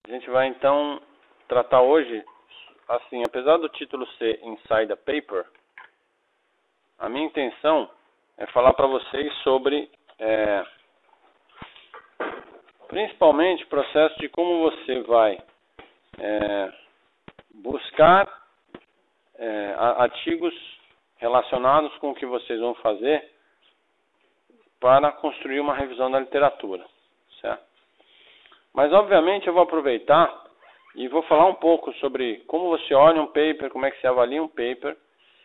A gente vai então tratar hoje, assim, apesar do título ser Inside the Paper, a minha intenção é falar para vocês sobre, principalmente, o processo de como você vai buscar artigos relacionados com o que vocês vão fazer para construir uma revisão da literatura, certo? Mas, obviamente, eu vou aproveitar e vou falar um pouco sobre como você olha um paper, como é que você avalia um paper,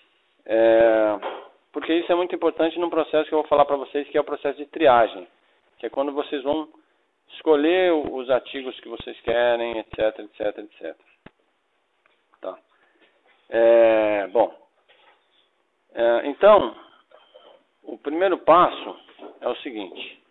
porque isso é muito importante num processo que eu vou falar para vocês, que é o processo de triagem, que é quando vocês vão escolher os artigos que vocês querem, etc, etc, etc. Tá. Então, o primeiro passo é o seguinte.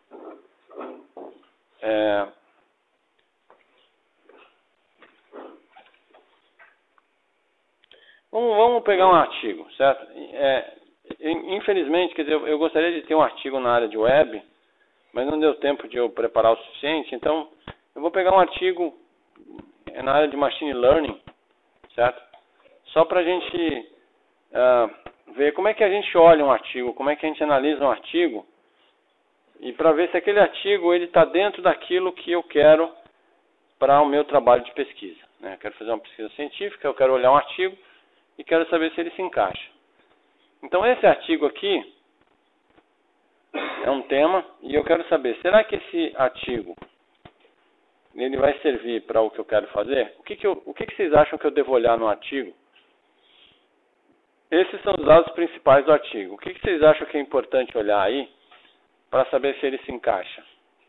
Vamos pegar um artigo, certo? Infelizmente, quer dizer, eu gostaria de ter um artigo na área de web, mas não deu tempo de eu preparar o suficiente, então eu vou pegar um artigo na área de machine learning, certo? Só para a gente ver como é que a gente olha um artigo, como é que a gente analisa um artigo, e para ver se aquele artigo está dentro daquilo que eu quero para o meu trabalho de pesquisa, né? Eu quero fazer uma pesquisa científica, eu quero olhar um artigo e quero saber se ele se encaixa. Então esse artigo aqui é um tema e eu quero saber, será que esse artigo ele vai servir para o que eu quero fazer? O que vocês acham que eu devo olhar no artigo? Esses são os dados principais do artigo. O que vocês acham que é importante olhar aí para saber se ele se encaixa?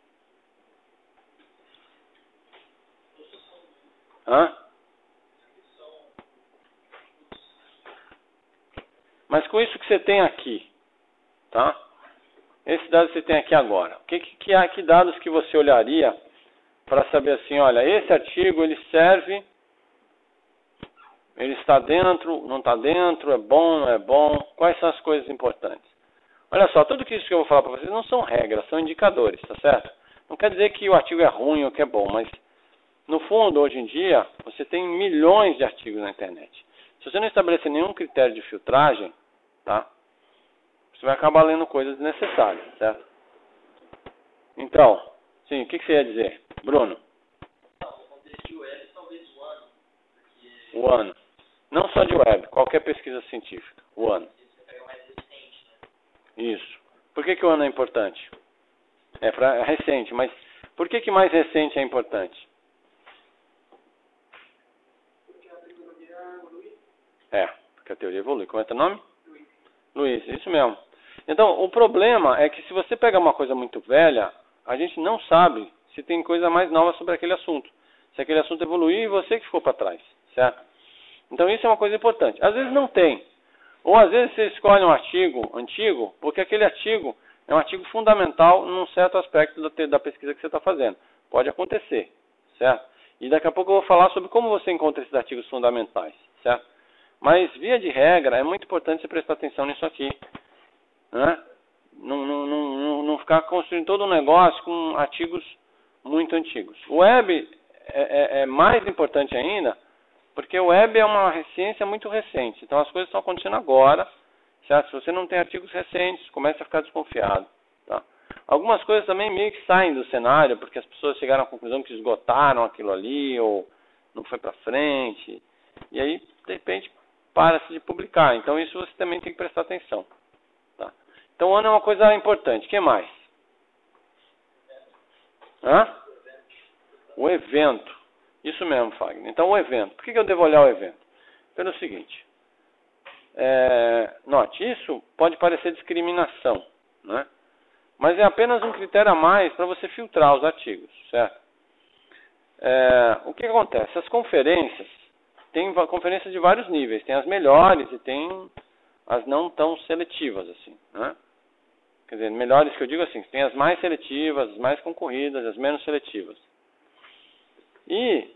Mas com isso que você tem aqui, tá? Esses dados que você tem aqui agora. Que dados que você olharia para saber assim, olha, esse artigo ele serve, ele está dentro, não está dentro, é bom, não é bom? Quais são as coisas importantes? Olha só, tudo isso que eu vou falar para vocês não são regras, são indicadores, tá certo? Não quer dizer que o artigo é ruim ou que é bom, mas no fundo, hoje em dia, você tem milhões de artigos na internet. Se você não estabelecer nenhum critério de filtragem, tá? Você vai acabar lendo coisas desnecessárias, certo? Então, sim, o que você ia dizer? Bruno? No contexto de web, talvez o ano. Porque o ano. Não só de web, qualquer pesquisa científica. O ano. você pega mais recente, né? Isso. Por que o ano é importante? É recente, mas por que mais recente é importante? Porque a tecnologia evolui. Porque a teoria evolui. Como é teu nome? Luiz, isso mesmo. Então, o problema é que se você pegar uma coisa muito velha, a gente não sabe se tem coisa mais nova sobre aquele assunto. Se aquele assunto evoluiu e você que ficou para trás, certo? Então, isso é uma coisa importante. Às vezes não tem. Ou às vezes você escolhe um artigo antigo, porque aquele artigo é um artigo fundamental num certo aspecto da pesquisa que você está fazendo. Pode acontecer, certo? E daqui a pouco eu vou falar sobre como você encontra esses artigos fundamentais, certo? Mas, via de regra, é muito importante você prestar atenção nisso aqui, né? Não ficar construindo todo um negócio com artigos muito antigos. O web é mais importante ainda, porque o web é uma ciência muito recente. Então, as coisas estão acontecendo agora, certo? Se você não tem artigos recentes, começa a ficar desconfiado, tá? Algumas coisas também meio que saem do cenário, porque as pessoas chegaram à conclusão que esgotaram aquilo ali, ou não foi para frente, e aí, de repente, para-se de publicar. Então, isso você também tem que prestar atenção, tá? Então, o ano é uma coisa importante. O que mais? O evento. Isso mesmo, Fagner. Então, o evento. Por que eu devo olhar o evento? Pelo seguinte. Note, isso pode parecer discriminação, né? Mas é apenas um critério a mais para você filtrar os artigos, certo? O que acontece? As conferências, tem conferências de vários níveis. Tem as melhores e tem as não tão seletivas, assim, né? Quer dizer, melhores que eu digo assim, tem as mais seletivas, as mais concorridas, as menos seletivas. E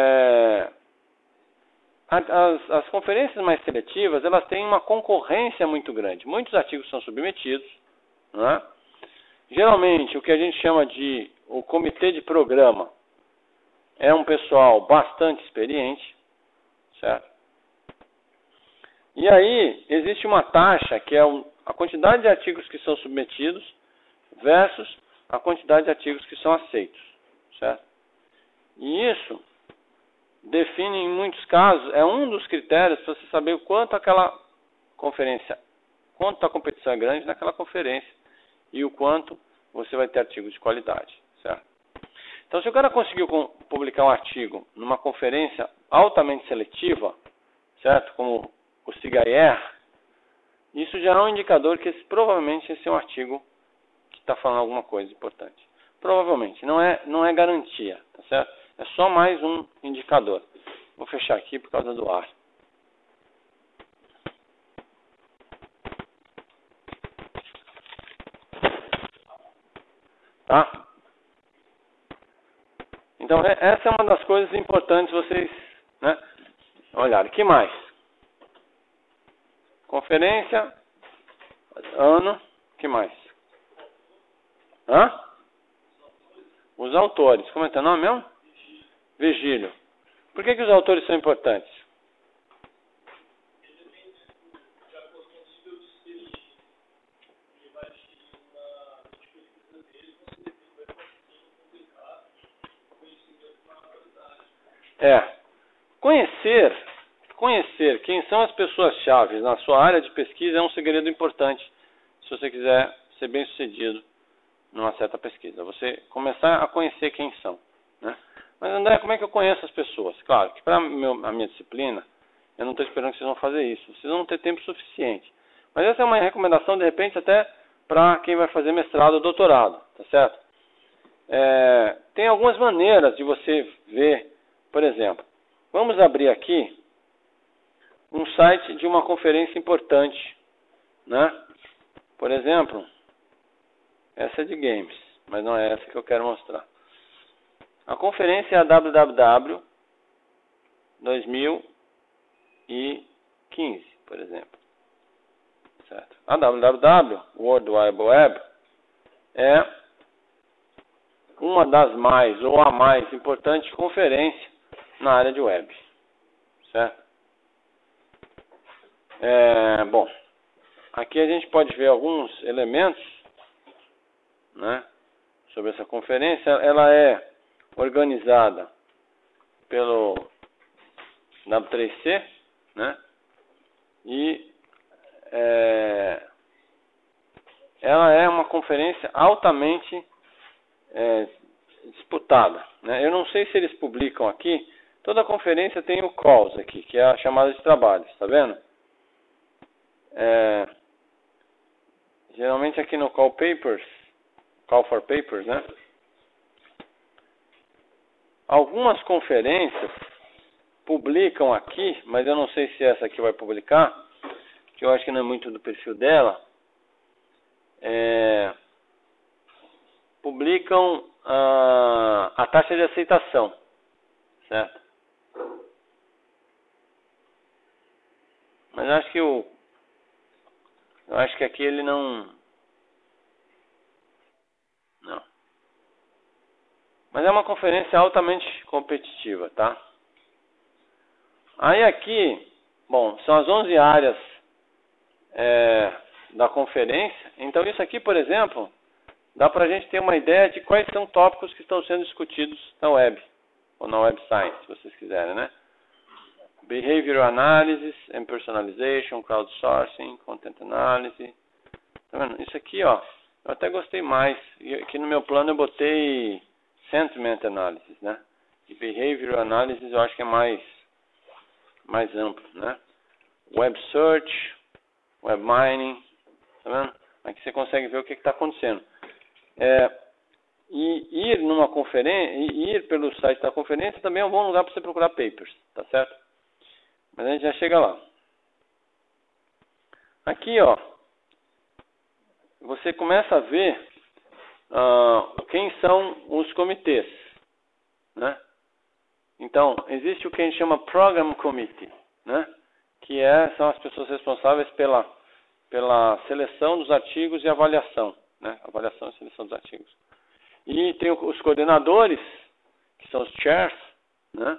as conferências mais seletivas, elas têm uma concorrência muito grande. Muitos artigos são submetidos, né? Geralmente, o que a gente chama de o comitê de programa é um pessoal bastante experiente, certo? E aí existe uma taxa que é a quantidade de artigos que são submetidos versus a quantidade de artigos que são aceitos, certo? E isso define, em muitos casos, é um dos critérios para você saber o quanto aquela conferência, quanto a competição é grande naquela conferência e o quanto você vai ter artigos de qualidade, certo? Então, se o cara conseguiu publicar um artigo numa conferência altamente seletiva, certo? Como o CIGAIR, isso já é um indicador que provavelmente esse é um artigo que está falando alguma coisa importante. Provavelmente, não é garantia, tá certo? É só mais um indicador. Vou fechar aqui por causa do ar. Tá? Então, essa é uma das coisas importantes vocês, né, olharem. O que mais? Conferência, ano, o que mais? Hã? Os autores. Como é teu nome mesmo? Virgílio. Por que os autores são importantes? Conhecer quem são as pessoas-chave na sua área de pesquisa é um segredo importante se você quiser ser bem-sucedido numa certa pesquisa. Você começar a conhecer quem são, né? Mas, André, como é que eu conheço as pessoas? Claro que para a minha disciplina, eu não estou esperando que vocês vão fazer isso. Vocês vão ter tempo suficiente. Mas essa é uma recomendação, de repente, até para quem vai fazer mestrado ou doutorado, tá certo? Tem algumas maneiras de você ver, por exemplo, vamos abrir aqui um site de uma conferência importante, né? Por exemplo, essa é de games, mas não é essa que eu quero mostrar. A conferência é a WWW 2015, por exemplo. Certo? A WWW, World Wide Web, é uma das mais ou a mais importante conferência na área de web. Certo? Bom, aqui a gente pode ver alguns elementos, né, sobre essa conferência. Ela é organizada pelo W3C, né, e ela é uma conferência altamente disputada, né? Eu não sei se eles publicam aqui. Toda conferência tem o calls aqui, que é a chamada de trabalhos, tá vendo? Geralmente aqui no Call for Papers, né? Algumas conferências publicam aqui, mas eu não sei se essa aqui vai publicar, que eu acho que não é muito do perfil dela. Publicam a taxa de aceitação, certo? Mas eu acho que aqui ele não. Mas é uma conferência altamente competitiva, tá? Aí aqui, bom, são as 11 áreas da conferência. Então isso aqui, por exemplo, dá pra gente ter uma ideia de quais são tópicos que estão sendo discutidos na web, ou na Web Science, se vocês quiserem, né? Behavioral Analysis and Personalization, Crowdsourcing, Content Analysis. Tá vendo? Isso aqui, ó, eu até gostei mais. E aqui no meu plano eu botei Sentiment Analysis, né? E Behavioral Analysis eu acho que é mais amplo, né? Web Search, Web Mining, tá vendo? Aqui você consegue ver o que está acontecendo. E ir numa conferência, ir pelo site da conferência também é um bom lugar para você procurar papers, tá certo? Mas a gente já chega lá. Aqui, ó, você começa a ver quem são os comitês, né? Então, existe o que a gente chama Program Committee, né? Que são as pessoas responsáveis pela seleção dos artigos e avaliação, né? Avaliação e seleção dos artigos. E tem os coordenadores, que são os chairs, né?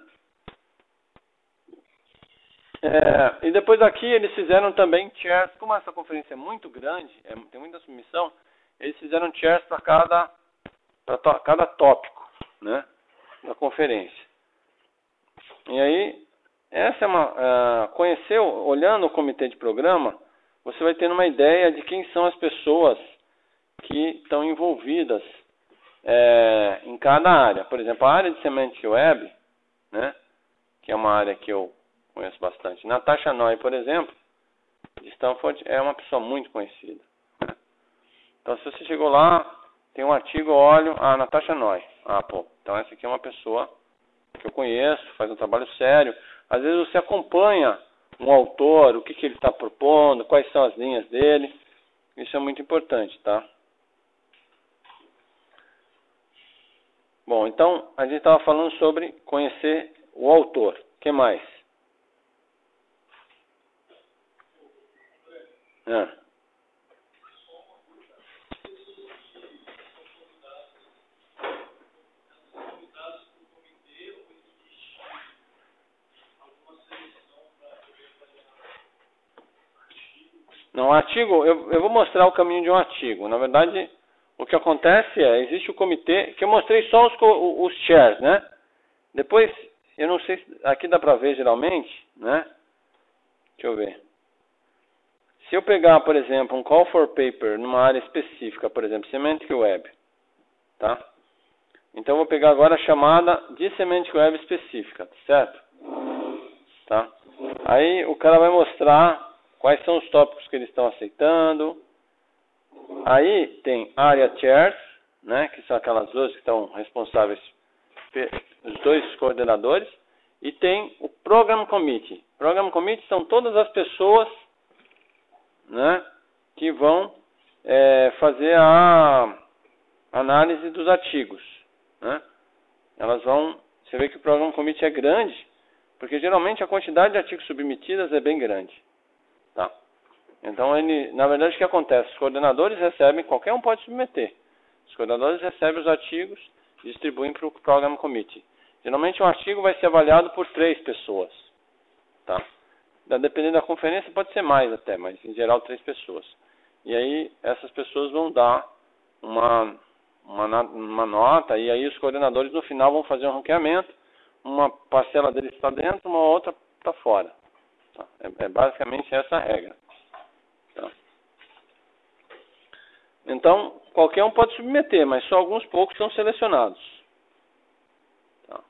E depois aqui eles fizeram também chairs, como essa conferência é muito grande, tem muita submissão, eles fizeram chairs para cada tópico, né, da conferência. E aí, essa é olhando o comitê de programa, você vai ter uma ideia de quem são as pessoas que estão envolvidas em cada área. Por exemplo, a área de Semantic Web, né, que é uma área que eu conheço bastante. Natasha Noy, por exemplo, de Stanford, é uma pessoa muito conhecida, né? Então, se você chegou lá, tem um artigo, olho, Natasha Noy. Então essa aqui é uma pessoa que eu conheço, faz um trabalho sério. Às vezes você acompanha um autor, o que ele está propondo, quais são as linhas dele. Isso é muito importante, tá? Bom, então a gente estava falando sobre conhecer o autor. O que mais? Não, artigo, eu vou mostrar o caminho de um artigo. Na verdade, o que acontece existe o comitê, que eu mostrei só os chairs, né? Depois, eu não sei se aqui dá para ver geralmente, né? Deixa eu ver. Se eu pegar, por exemplo, um call for paper numa área específica, por exemplo, Semantic Web, tá? Então eu vou pegar agora a chamada de Semantic Web específica, certo? Tá? Aí o cara vai mostrar quais são os tópicos que eles estão aceitando. Aí tem Area Chairs, né, que são aquelas duas que estão responsáveis, os dois coordenadores. E tem o Program Committee. Program Committee são todas as pessoas, né, que vão fazer a análise dos artigos, né? Elas vão... Você vê que o Program Committee é grande, porque geralmente a quantidade de artigos submetidos é bem grande. Tá? Então, na verdade, o que acontece? Os coordenadores recebem, qualquer um pode submeter. Os coordenadores recebem os artigos e distribuem para o Program Committee. Geralmente, um artigo vai ser avaliado por 3 pessoas. Tá? Dependendo da conferência, pode ser mais até, mas em geral 3 pessoas. E aí, essas pessoas vão dar uma nota, e aí os coordenadores no final vão fazer um ranqueamento. Uma parcela deles está dentro, uma outra está fora. Tá? É basicamente essa a regra. Tá? Então, qualquer um pode submeter, mas só alguns poucos são selecionados. Tá?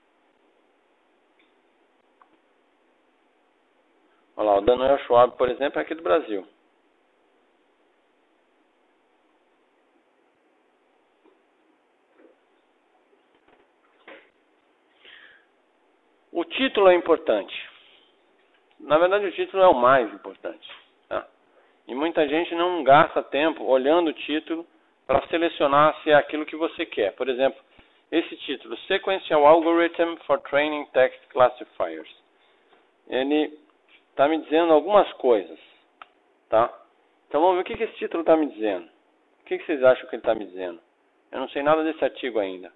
Olha lá, o Daniel Schwab, por exemplo, é aqui do Brasil. O título é importante. Na verdade, o título é o mais importante. Tá? E muita gente não gasta tempo olhando o título para selecionar se é aquilo que você quer. Por exemplo, esse título, Sequential Algorithm for Training Text Classifiers. Ele está me dizendo algumas coisas. Tá? Então vamos ver o que esse título está me dizendo. O que vocês acham que ele está me dizendo? Eu não sei nada desse artigo ainda.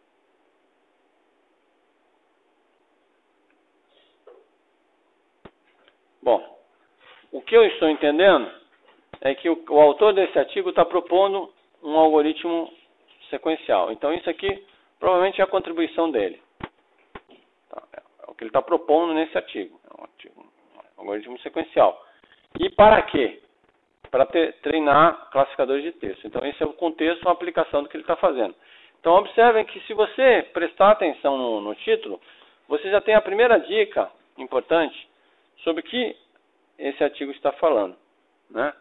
Bom, o que eu estou entendendo é que o autor desse artigo está propondo um algoritmo sequencial. Então isso aqui provavelmente é a contribuição dele. Tá? É o que ele está propondo nesse artigo. É um algoritmo sequencial. E para quê? Para treinar classificadores de texto. Então esse é o contexto, a aplicação do que ele está fazendo. Então observem que se você prestar atenção no título, você já tem a primeira dica importante sobre o que esse artigo está falando, né?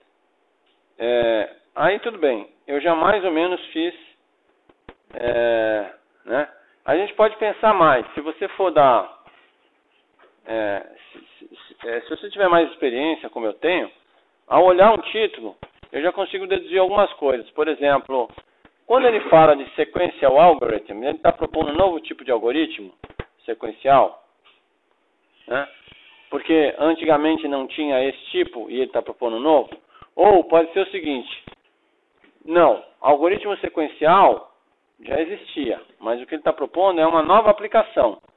Aí tudo bem, eu já mais ou menos fiz, né? A gente pode pensar mais, se você for dar, se você tiver mais experiência, como eu tenho, ao olhar um título, eu já consigo deduzir algumas coisas. Por exemplo, quando ele fala de sequential algorithm, ele está propondo um novo tipo de algoritmo sequencial, né? Porque antigamente não tinha esse tipo e ele está propondo um novo. Ou pode ser o seguinte: não, algoritmo sequencial já existia, mas o que ele está propondo é uma nova aplicação.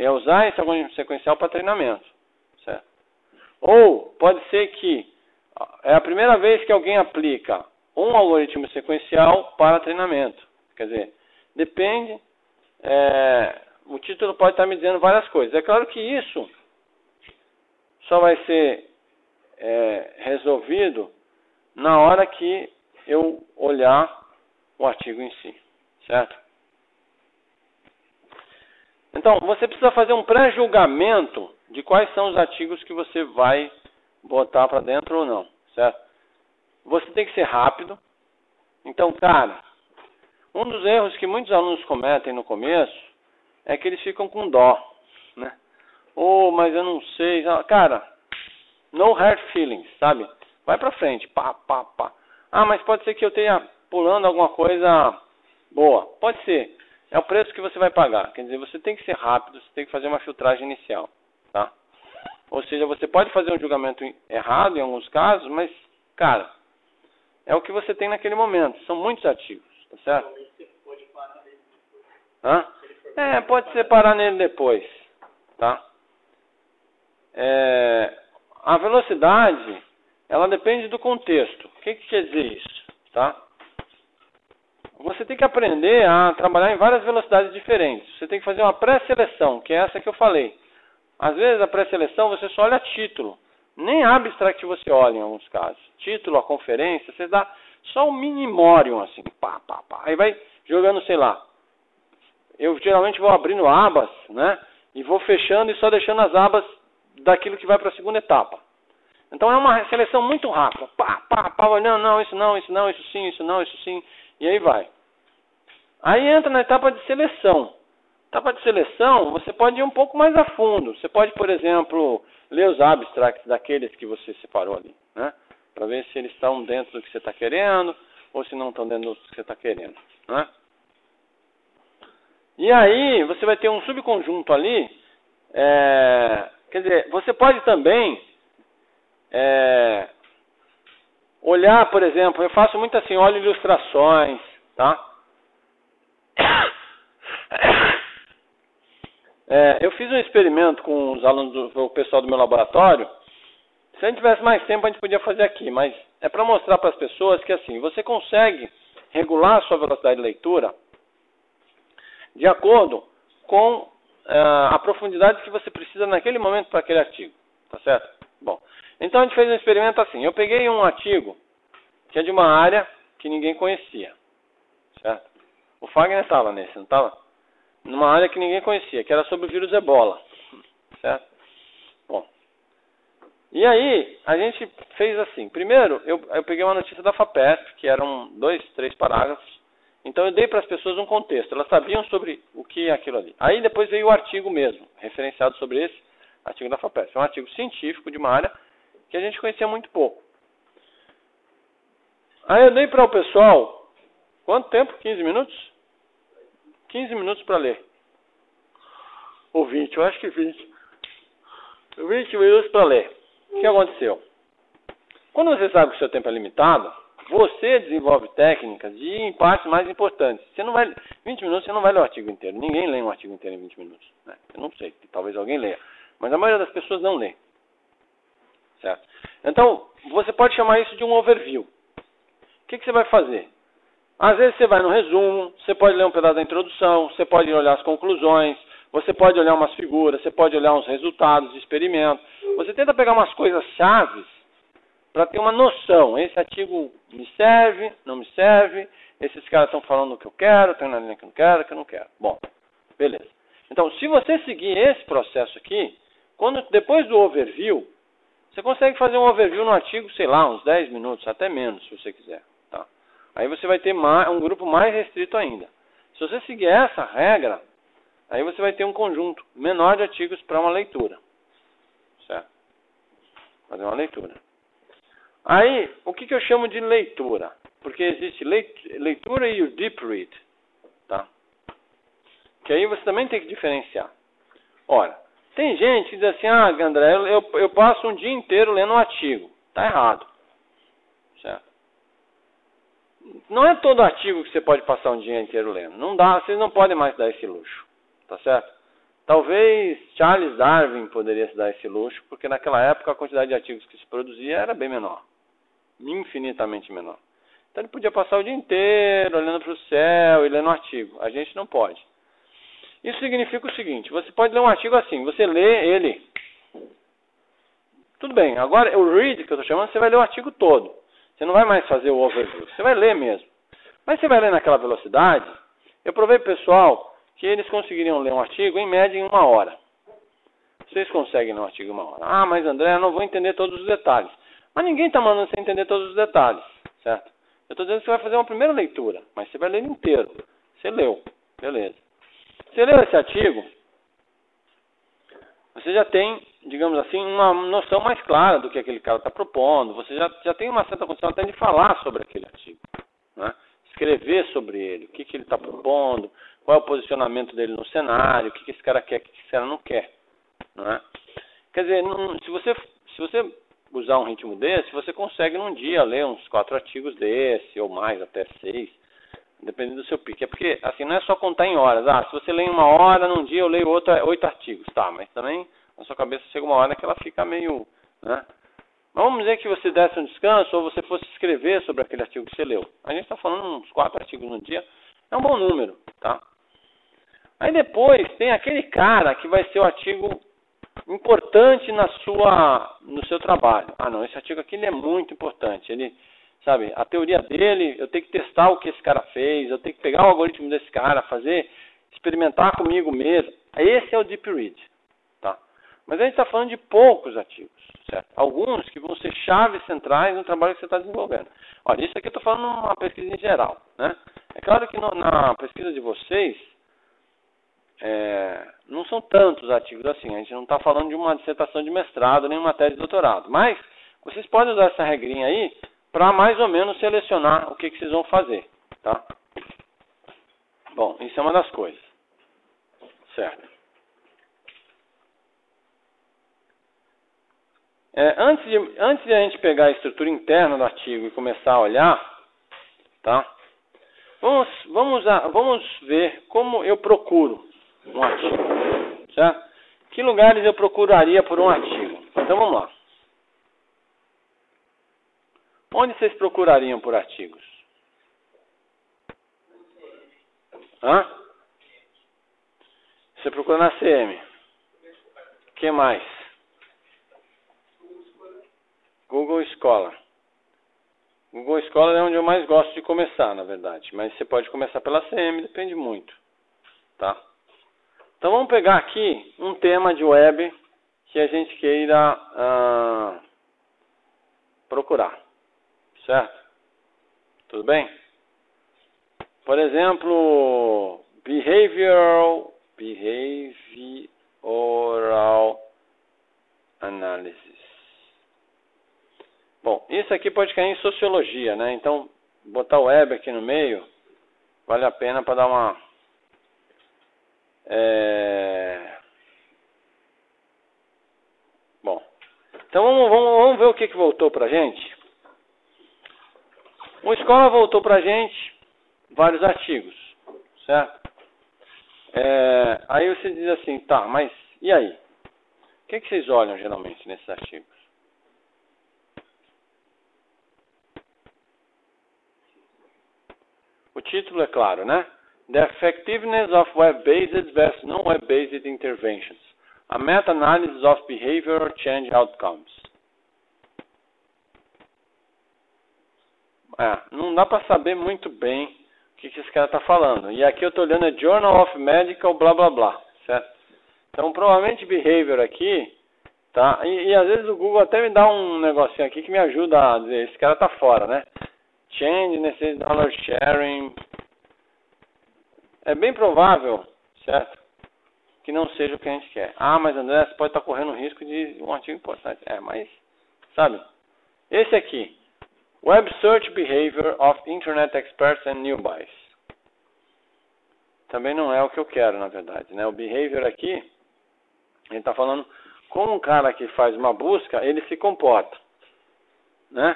é usar esse algoritmo sequencial para treinamento, certo? Ou pode ser que é a primeira vez que alguém aplica um algoritmo sequencial para treinamento. Quer dizer, depende, o título pode estar me dizendo várias coisas. É claro que isso só vai ser resolvido na hora que eu olhar o artigo em si, certo? Então, você precisa fazer um pré-julgamento de quais são os artigos que você vai botar para dentro ou não, certo? Você tem que ser rápido. Então, cara, um dos erros que muitos alunos cometem no começo é que eles ficam com dó, né? Mas eu não sei. Cara, no hard feelings, sabe? Vai pra frente, pá. Mas pode ser que eu tenha pulando alguma coisa boa. Pode ser. É o preço que você vai pagar. Quer dizer, você tem que ser rápido, você tem que fazer uma filtragem inicial, tá? Ou seja, você pode fazer um julgamento errado em alguns casos, mas, cara, é o que você tem naquele momento. São muitos artigos, tá certo? Pode separar nele depois, tá? A velocidade, ela depende do contexto. O que quer dizer isso, tá? Você tem que aprender a trabalhar em várias velocidades diferentes. Você tem que fazer uma pré-seleção, que é essa que eu falei. Às vezes a pré-seleção você só olha título. Nem abstract você olha em alguns casos. Título, a conferência, você dá só o minimório, assim. Pá. Aí vai jogando, sei lá. Eu geralmente vou abrindo abas, né? E vou fechando e só deixando as abas daquilo que vai para a segunda etapa. Então é uma seleção muito rápida. Pá, olhando, não, isso sim, isso não, isso sim. E aí vai. Aí entra na etapa de seleção. Etapa de seleção, você pode ir um pouco mais a fundo. Você pode, por exemplo, ler os abstracts daqueles que você separou ali, né? Para ver se eles estão dentro do que você está querendo ou se não estão dentro do que você está querendo, né? E aí, você vai ter um subconjunto ali. Quer dizer, você pode também olhar, por exemplo, eu faço muito assim, olho ilustrações, tá? Eu fiz um experimento com os alunos, o pessoal do meu laboratório. Se a gente tivesse mais tempo, a gente podia fazer aqui, mas é para mostrar para as pessoas que assim, você consegue regular a sua velocidade de leitura de acordo com a profundidade que você precisa naquele momento para aquele artigo, tá certo? Bom, então a gente fez um experimento assim, eu peguei um artigo que é de uma área que ninguém conhecia, certo? O Fagner estava nesse, não estava? Numa área que ninguém conhecia, que era sobre o vírus Ebola, certo? Bom, e aí a gente fez assim, primeiro eu peguei uma notícia da FAPESP, que eram 2, 3 parágrafos, então eu dei para as pessoas um contexto, elas sabiam sobre o que é aquilo ali. Aí depois veio o artigo mesmo, referenciado sobre esse artigo da FAPESP. É um artigo científico de uma área que a gente conhecia muito pouco. Aí eu dei para o pessoal, quanto tempo? 15 minutos? 15 minutos para ler. Ou 20, eu acho que 20. 20 minutos para ler. O que aconteceu? Quando você sabe que o seu tempo é limitado, você desenvolve técnicas de em partes mais importantes. 20 minutos você não vai ler o artigo inteiro. Ninguém lê um artigo inteiro em 20 minutos. Né? Eu não sei, talvez alguém leia. Mas a maioria das pessoas não lê. Certo? Então, você pode chamar isso de um overview. O que você vai fazer? Às vezes você vai no resumo, você pode ler um pedaço da introdução, você pode olhar as conclusões, você pode olhar umas figuras, você pode olhar uns resultados de experimento. Você tenta pegar umas coisas chaves para ter uma noção. Esse artigo me serve, não me serve, esses caras estão falando o que eu quero, tem na linha que eu não quero. Bom, beleza. Então, se você seguir esse processo aqui, depois do overview, você consegue fazer um overview no artigo, sei lá, uns 10 minutos, até menos, se você quiser. Tá? Aí você vai ter um grupo mais restrito ainda. Se você seguir essa regra, aí você vai ter um conjunto menor de artigos para uma leitura. Certo? Fazer uma leitura. Aí, o que eu chamo de leitura? Porque existe leitura e o deep read. Tá? Que aí você também tem que diferenciar. Ora, tem gente que diz assim, André, eu passo um dia inteiro lendo um artigo. Está errado. Certo? Não é todo artigo que você pode passar um dia inteiro lendo. Não dá, vocês não podem mais dar esse luxo. Tá certo? Talvez Charles Darwin poderia se dar esse luxo, porque naquela época a quantidade de artigos que se produzia era bem menor, infinitamente menor. Então ele podia passar o dia inteiro olhando para o céu e lendo um artigo. A gente não pode. Isso significa o seguinte: você pode ler um artigo assim, você lê ele. Tudo bem, agora o read que eu estou chamando, você vai ler o artigo todo. Você não vai mais fazer o overview, você vai ler mesmo. Mas você vai ler naquela velocidade. Eu provei pro pessoal que eles conseguiriam ler um artigo em média em 1 hora. Vocês conseguem ler um artigo em 1 hora. Ah, mas André, eu não vou entender todos os detalhes. Mas ninguém está mandando você entender todos os detalhes, certo? Eu estou dizendo que você vai fazer uma primeira leitura, mas você vai ler ele inteiro. Você leu, beleza. Você leu esse artigo, você já tem, digamos assim, uma noção mais clara do que aquele cara está propondo. Você já tem uma certa condição até de falar sobre aquele artigo, né? Escrever sobre ele, o que ele está propondo, qual é o posicionamento dele no cenário, o que esse cara quer, o que esse cara não quer, não é? Quer dizer, se você usar um ritmo desse, você consegue num dia ler uns 4 artigos desse, ou mais, até 6, dependendo do seu pique. É porque, assim, não é só contar em horas. Ah, se você lê em 1 hora, num dia eu leio 8 artigos. Tá, mas também na sua cabeça chega uma hora que ela fica meio, né? Mas vamos dizer que você desse um descanso ou você fosse escrever sobre aquele artigo que você leu. A gente está falando uns 4 artigos no dia. É um bom número, tá? Aí depois tem aquele cara que vai ser o artigo importante no seu trabalho. Ah, não, esse artigo aqui ele é muito importante. Ele, sabe, a teoria dele, eu tenho que testar o que esse cara fez, eu tenho que pegar o algoritmo desse cara, experimentar comigo mesmo. Esse é o Deep Read, tá? Mas a gente está falando de poucos artigos, certo? Alguns que vão ser chaves centrais no trabalho que você está desenvolvendo. Olha, isso aqui eu estou falando numa pesquisa em geral, né? É claro que na pesquisa de vocês, não são tantos artigos assim. A gente não está falando de uma dissertação de mestrado, nem uma tese de doutorado. Mas vocês podem usar essa regrinha aí para mais ou menos selecionar o que vocês vão fazer, tá? Bom, isso é uma das coisas, certo? Antes de a gente pegar a estrutura interna do artigo e começar a olhar, tá? Vamos ver como eu procuro um artigo, certo? Que lugares eu procuraria por um artigo? Então vamos lá. Onde vocês procurariam por artigos? Hã? Você procura na CM. O que mais? Google Scholar. Google Scholar é onde eu mais gosto de começar, na verdade. Mas você pode começar pela CM, depende muito, tá? Então vamos pegar aqui um tema de web que a gente queira procurar, certo? Tudo bem? Por exemplo, Behavioral Analysis. Bom, isso aqui pode cair em sociologia, né? Então, botar o web aqui no meio vale a pena para dar uma... Bom, então vamos ver o que voltou pra gente. O Escola voltou pra gente vários artigos, certo? Aí você diz assim, tá, mas e aí? O que vocês olham geralmente nesses artigos? O título é claro, né? The Effectiveness of Web-Based versus Non-Web-Based Interventions. A Meta-Analysis of Behavioral Change Outcomes. Não dá para saber muito bem o que esse cara está falando. E aqui eu estou olhando Journal of Medical blá blá blá, certo? Então provavelmente Behavior aqui, tá? E às vezes o Google até me dá um negocinho aqui que me ajuda a dizer, esse cara está fora, né? Change nesse dollar sharing. É bem provável, certo? Que não seja o que a gente quer. Ah, mas André, você pode estar correndo risco de um artigo importante. Mas, sabe? Esse aqui. Web Search Behavior of Internet Experts and Newbies. Também não é o que eu quero, na verdade, né? O behavior aqui, ele está falando como um cara que faz uma busca, ele se comporta, né?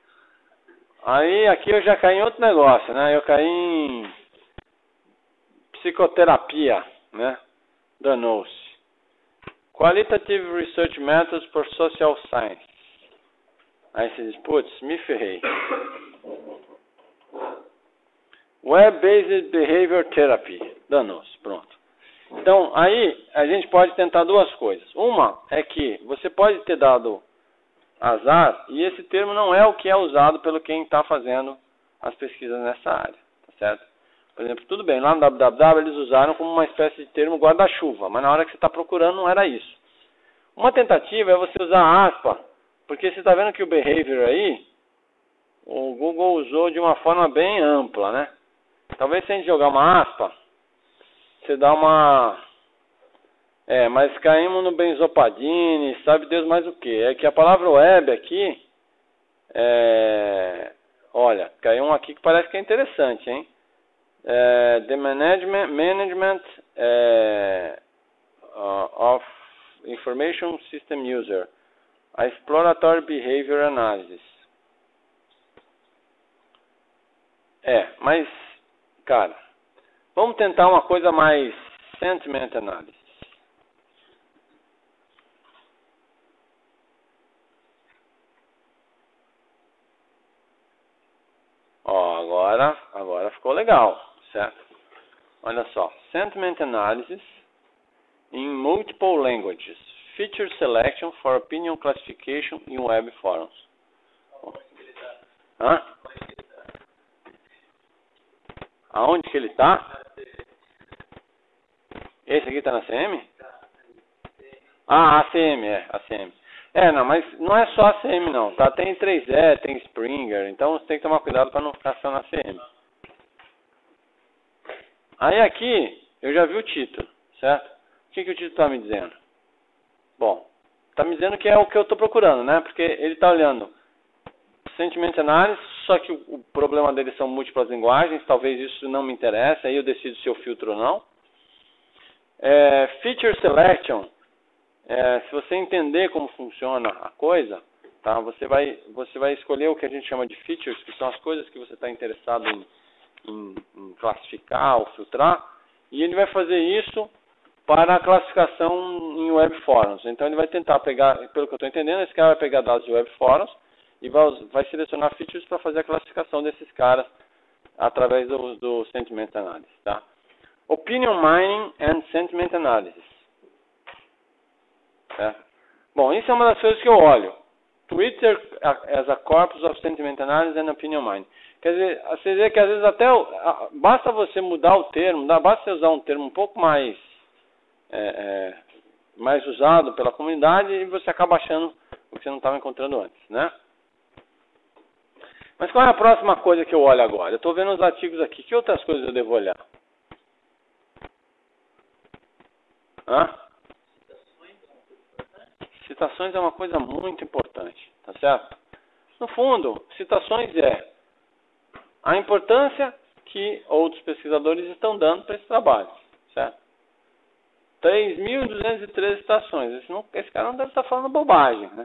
Aí aqui eu já caí em outro negócio, né? Eu caí em psicoterapia, né? Danou-se. Qualitative Research Methods for Social Science. Aí você diz, putz, me ferrei. Web-Based Behavior Therapy. Danou-se, pronto. Então, aí a gente pode tentar duas coisas. Uma é que você pode ter dado azar e esse termo não é o que é usado pelo quem está fazendo as pesquisas nessa área, tá certo? Por exemplo, tudo bem, lá no www eles usaram como uma espécie de termo guarda-chuva, mas na hora que você está procurando não era isso. Uma tentativa é você usar aspa, porque você está vendo que o behavior aí, o Google usou de uma forma bem ampla, né? Talvez se a gente jogar uma aspa, você dá uma... mas caímos no benzopadine, sabe Deus mais o que. É que a palavra web aqui, olha, caiu um aqui que parece que é interessante, hein? The management of Information System User, a Exploratory Behavior Analysis. Mas, cara, vamos tentar uma coisa mais Sentiment Analysis. Agora ficou legal, certo? Olha só, Sentiment Analysis in Multiple Languages, Feature Selection for Opinion Classification in Web Forums. Hã? Aonde que ele está? Esse aqui está na CM? ACM, ACM. Não, mas não é só ACM não, tá? Tem 3E, tem Springer, então você tem que tomar cuidado para não ficar só na ACM. Aí aqui, eu já vi o título, certo? O que o título está me dizendo? Bom, está me dizendo que é o que eu estou procurando, né? Porque ele está olhando Sentiment Analysis, só que o problema dele são múltiplas linguagens, talvez isso não me interesse, aí eu decido se eu filtro ou não. Feature Selection, se você entender como funciona a coisa, tá? Você vai escolher o que a gente chama de features, que são as coisas que você está interessado em classificar ou filtrar, e ele vai fazer isso para a classificação em web forums. Então ele vai tentar pegar, pelo que eu estou entendendo, esse cara vai pegar dados de web forums e vai selecionar features para fazer a classificação desses caras através do Sentiment Analysis, tá? Opinion Mining and Sentiment Analysis. Bom, isso é uma das coisas que eu olho. Twitter as a corpus of Sentiment Analysis and Opinion Mining. Quer dizer, você vê que às vezes até basta você mudar o termo, basta você usar um termo um pouco mais usado pela comunidade e você acaba achando o que você não estava encontrando antes, né? Mas qual é a próxima coisa que eu olho agora? Eu estou vendo os artigos aqui. Que outras coisas eu devo olhar? Citações é uma coisa muito importante, tá certo? No fundo, citações a importância que outros pesquisadores estão dando para esse trabalho, certo? 3.213 citações. Esse cara não deve estar falando bobagem, né?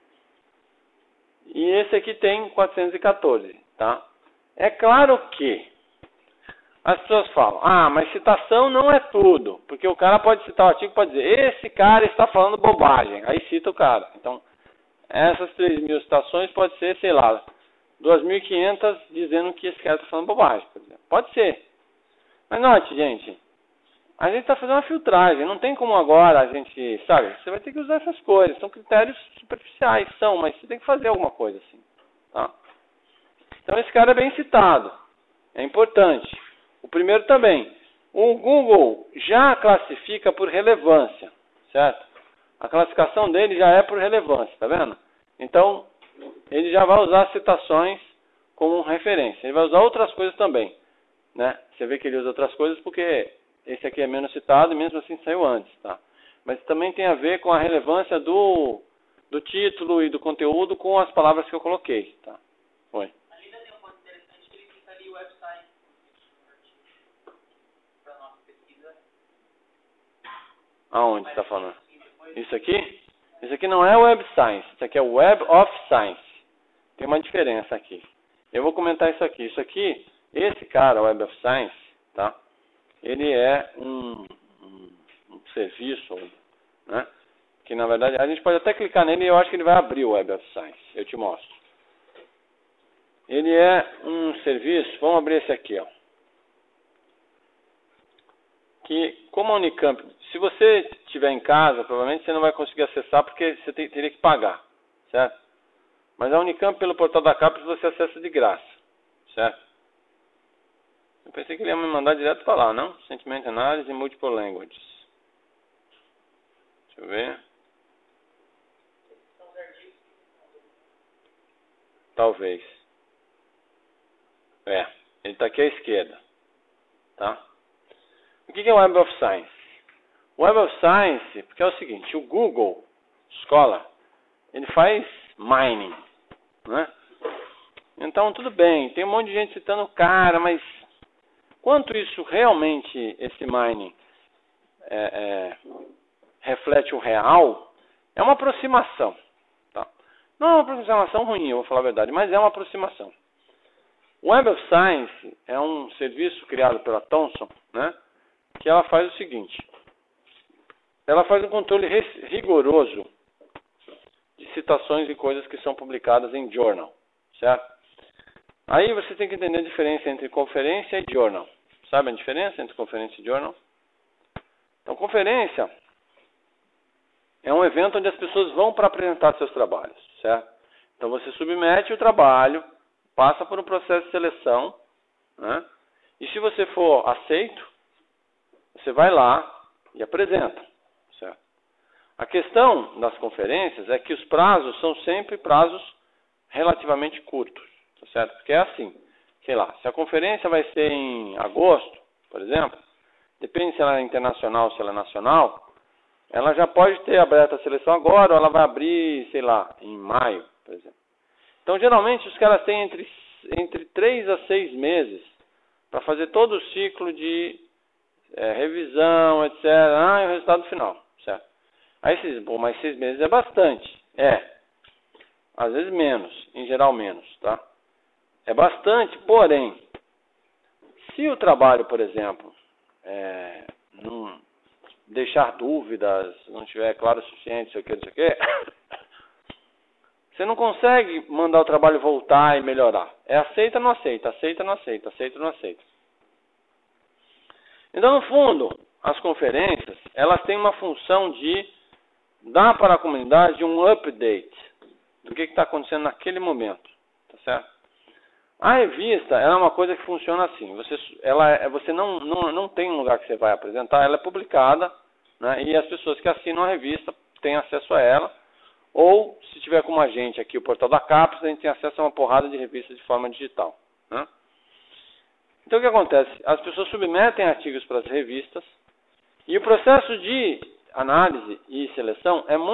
E esse aqui tem 414, tá? É claro que as pessoas falam, mas citação não é tudo, porque o cara pode citar o artigo e pode dizer, esse cara está falando bobagem, aí cita o cara. Então, essas 3.000 citações pode ser, sei lá, 2.500 dizendo que esse cara está falando bobagem, por exemplo. Pode ser. Mas note, gente, a gente está fazendo uma filtragem, não tem como agora a gente, sabe, você vai ter que usar essas coisas, são critérios superficiais, mas você tem que fazer alguma coisa assim, tá? Então esse cara é bem citado, é importante. O primeiro também, o Google já classifica por relevância, certo? A classificação dele já é por relevância, tá vendo? Então, ele já vai usar citações como referência, ele vai usar outras coisas também, né? Você vê que ele usa outras coisas porque esse aqui é menos citado e mesmo assim saiu antes, tá? Mas também tem a ver com a relevância do título e do conteúdo com as palavras que eu coloquei, tá? Oi. Ainda tem um ponto interessante que ele cita ali o website para nossa pesquisa. Aonde você está falando? Isso aqui? Isso aqui não é Web Science, isso aqui é Web of Science. Tem uma diferença aqui. Eu vou comentar isso aqui. Isso aqui, esse cara, Web of Science, tá? ele é um serviço, né? Que na verdade a gente pode até clicar nele e eu acho que ele vai abrir o Web of Science. Eu te mostro. Ele é um serviço, vamos abrir esse aqui, ó. Que como a Unicamp, se você estiver em casa, provavelmente você não vai conseguir acessar porque você teria que pagar, certo? Mas a Unicamp, pelo portal da CAPES, você acessa de graça, certo? Eu pensei que ele ia me mandar direto para lá, não? Sentiment Analysis e Multiple Languages. Deixa eu ver. Talvez. Ele está aqui à esquerda, tá? O que é o Web of Science? O Web of Science, porque é o seguinte, o Google Scholar, ele faz mining, né? Então, tudo bem, tem um monte de gente citando o cara, mas quanto isso realmente, esse mining, reflete o real, é uma aproximação, tá? Não é uma aproximação ruim, eu vou falar a verdade, mas é uma aproximação. O Web of Science é um serviço criado pela Thomson, né? Que ela faz o seguinte, ela faz um controle rigoroso de citações e coisas que são publicadas em journal, certo? Aí você tem que entender a diferença entre conferência e journal. Sabe a diferença entre conferência e journal? Então, conferência é um evento onde as pessoas vão para apresentar seus trabalhos, certo? Então, você submete o trabalho, passa por um processo de seleção, né? E se você for aceito, você vai lá e apresenta, certo? A questão das conferências é que os prazos são sempre prazos relativamente curtos, tá certo? Porque é assim, sei lá, se a conferência vai ser em agosto, por exemplo, depende se ela é internacional ou se ela é nacional, ela já pode ter aberto a seleção agora ou ela vai abrir, sei lá, em maio, por exemplo. Então, geralmente, os caras têm entre 3 a 6 meses para fazer todo o ciclo de revisão, etc. E o resultado final, certo? Aí vocês, bom, mas 6 meses é bastante. Às vezes menos, em geral menos, tá? É bastante, porém, se o trabalho, por exemplo, não deixar dúvidas, não tiver claro o suficiente, não sei o que, você não consegue mandar o trabalho voltar e melhorar. Aceita, não aceita, aceita, não aceita, aceita, não aceita. Então, no fundo, as conferências, elas têm uma função de dar para a comunidade um update do que está acontecendo naquele momento, tá certo? A revista, ela é uma coisa que funciona assim, você não tem um lugar que você vai apresentar, ela é publicada, né, e as pessoas que assinam a revista têm acesso a ela, ou, se tiver como a gente aqui, o portal da CAPES, a gente tem acesso a uma porrada de revistas de forma digital, né? Então, o que acontece? As pessoas submetem artigos para as revistas e o processo de análise e seleção é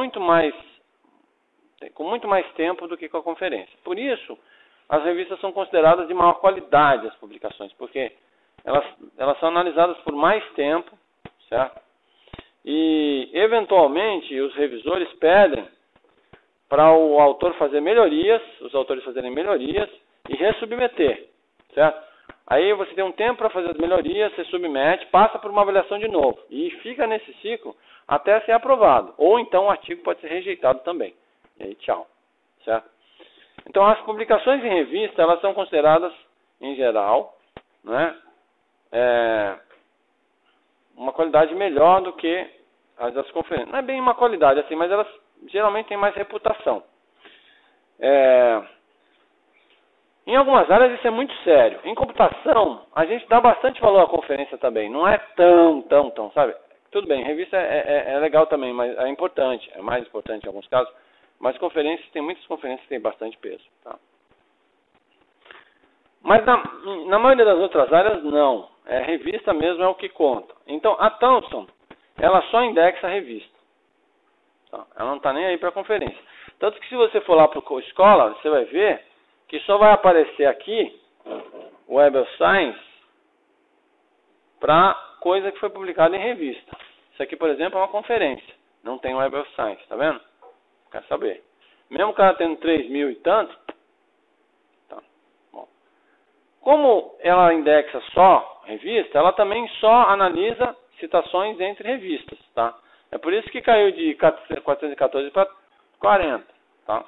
com muito mais tempo do que com a conferência. Por isso, as revistas são consideradas de maior qualidade, as publicações, porque elas são analisadas por mais tempo, certo? E, eventualmente, os revisores pedem para o autor fazer melhorias, os autores fazerem melhorias e ressubmeter, certo? Aí você tem um tempo para fazer as melhorias, você submete, passa por uma avaliação de novo. E fica nesse ciclo até ser aprovado. Ou então o artigo pode ser rejeitado também. E aí, tchau. Certo? Então, as publicações em revista, elas são consideradas, em geral, né, uma qualidade melhor do que as das conferências. Não é bem uma qualidade assim, mas elas geralmente têm mais reputação. Em algumas áreas isso é muito sério. Em computação, a gente dá bastante valor à conferência também. Não é tão, sabe? Tudo bem, revista é legal também, mas é importante. É mais importante em alguns casos. Mas conferências, tem muitas conferências que têm bastante peso. Tá? Mas na maioria das outras áreas, não. Revista mesmo é o que conta. Então, a Thomson, ela só indexa a revista. Tá? Ela não está nem aí para a conferência. Tanto que se você for lá para o Scholar, você vai ver que só vai aparecer aqui o Web of Science para coisa que foi publicada em revista. Isso aqui, por exemplo, é uma conferência. Não tem Web of Science, tá vendo? Quer saber? Mesmo o cara tendo 3.000 e tanto, tá, bom. Como ela indexa só revista, ela também só analisa citações entre revistas, tá? É por isso que caiu de 414 para 40, tá?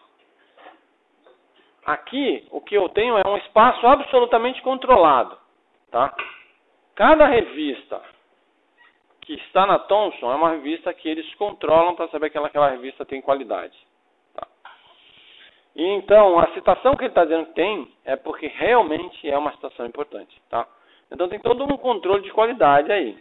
Aqui, o que eu tenho é um espaço absolutamente controlado, tá? Cada revista que está na Thomson é uma revista que eles controlam para saber que aquela revista tem qualidade, tá? E então, a citação que ele está dizendo que tem é porque realmente é uma citação importante, tá? Então tem todo um controle de qualidade aí.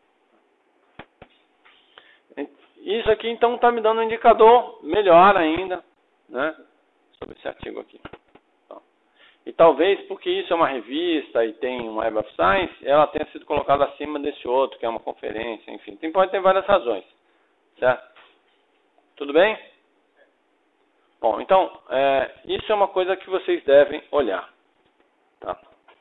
Isso aqui então está me dando um indicador melhor ainda, né, sobre esse artigo aqui. Então, e talvez porque isso é uma revista e tem uma Web of Science, ela tenha sido colocada acima desse outro, que é uma conferência, enfim. Pode ter várias razões, certo? Tudo bem? Bom, então, isso é uma coisa que vocês devem olhar. Tá?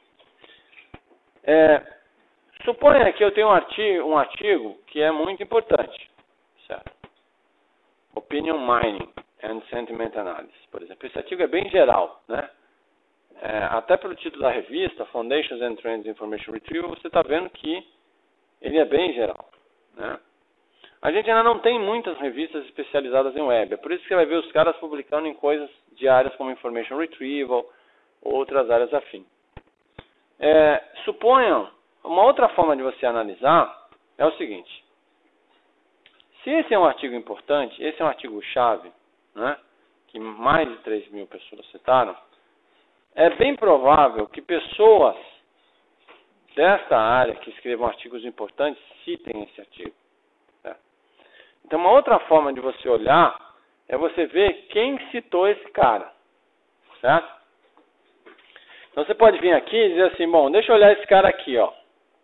Suponha que eu tenho um artigo que é muito importante, certo? Opinion Mining and Sentiment Analysis, por exemplo. Esse artigo é bem geral, né? Até pelo título da revista, Foundations and Trends in Information Retrieval, você está vendo que ele é bem geral, né? A gente ainda não tem muitas revistas especializadas em web, é por isso que você vai ver os caras publicando em coisas de áreas como Information Retrieval, outras áreas afim. Suponham, uma outra forma de você analisar é o seguinte: se esse é um artigo importante, esse é um artigo-chave, né, que mais de 3 mil pessoas citaram, é bem provável que pessoas desta área que escrevam artigos importantes citem esse artigo. Certo? Então, uma outra forma de você olhar é você ver quem citou esse cara. Certo? Então, você pode vir aqui e dizer assim, bom, deixa eu olhar esse cara aqui, ó.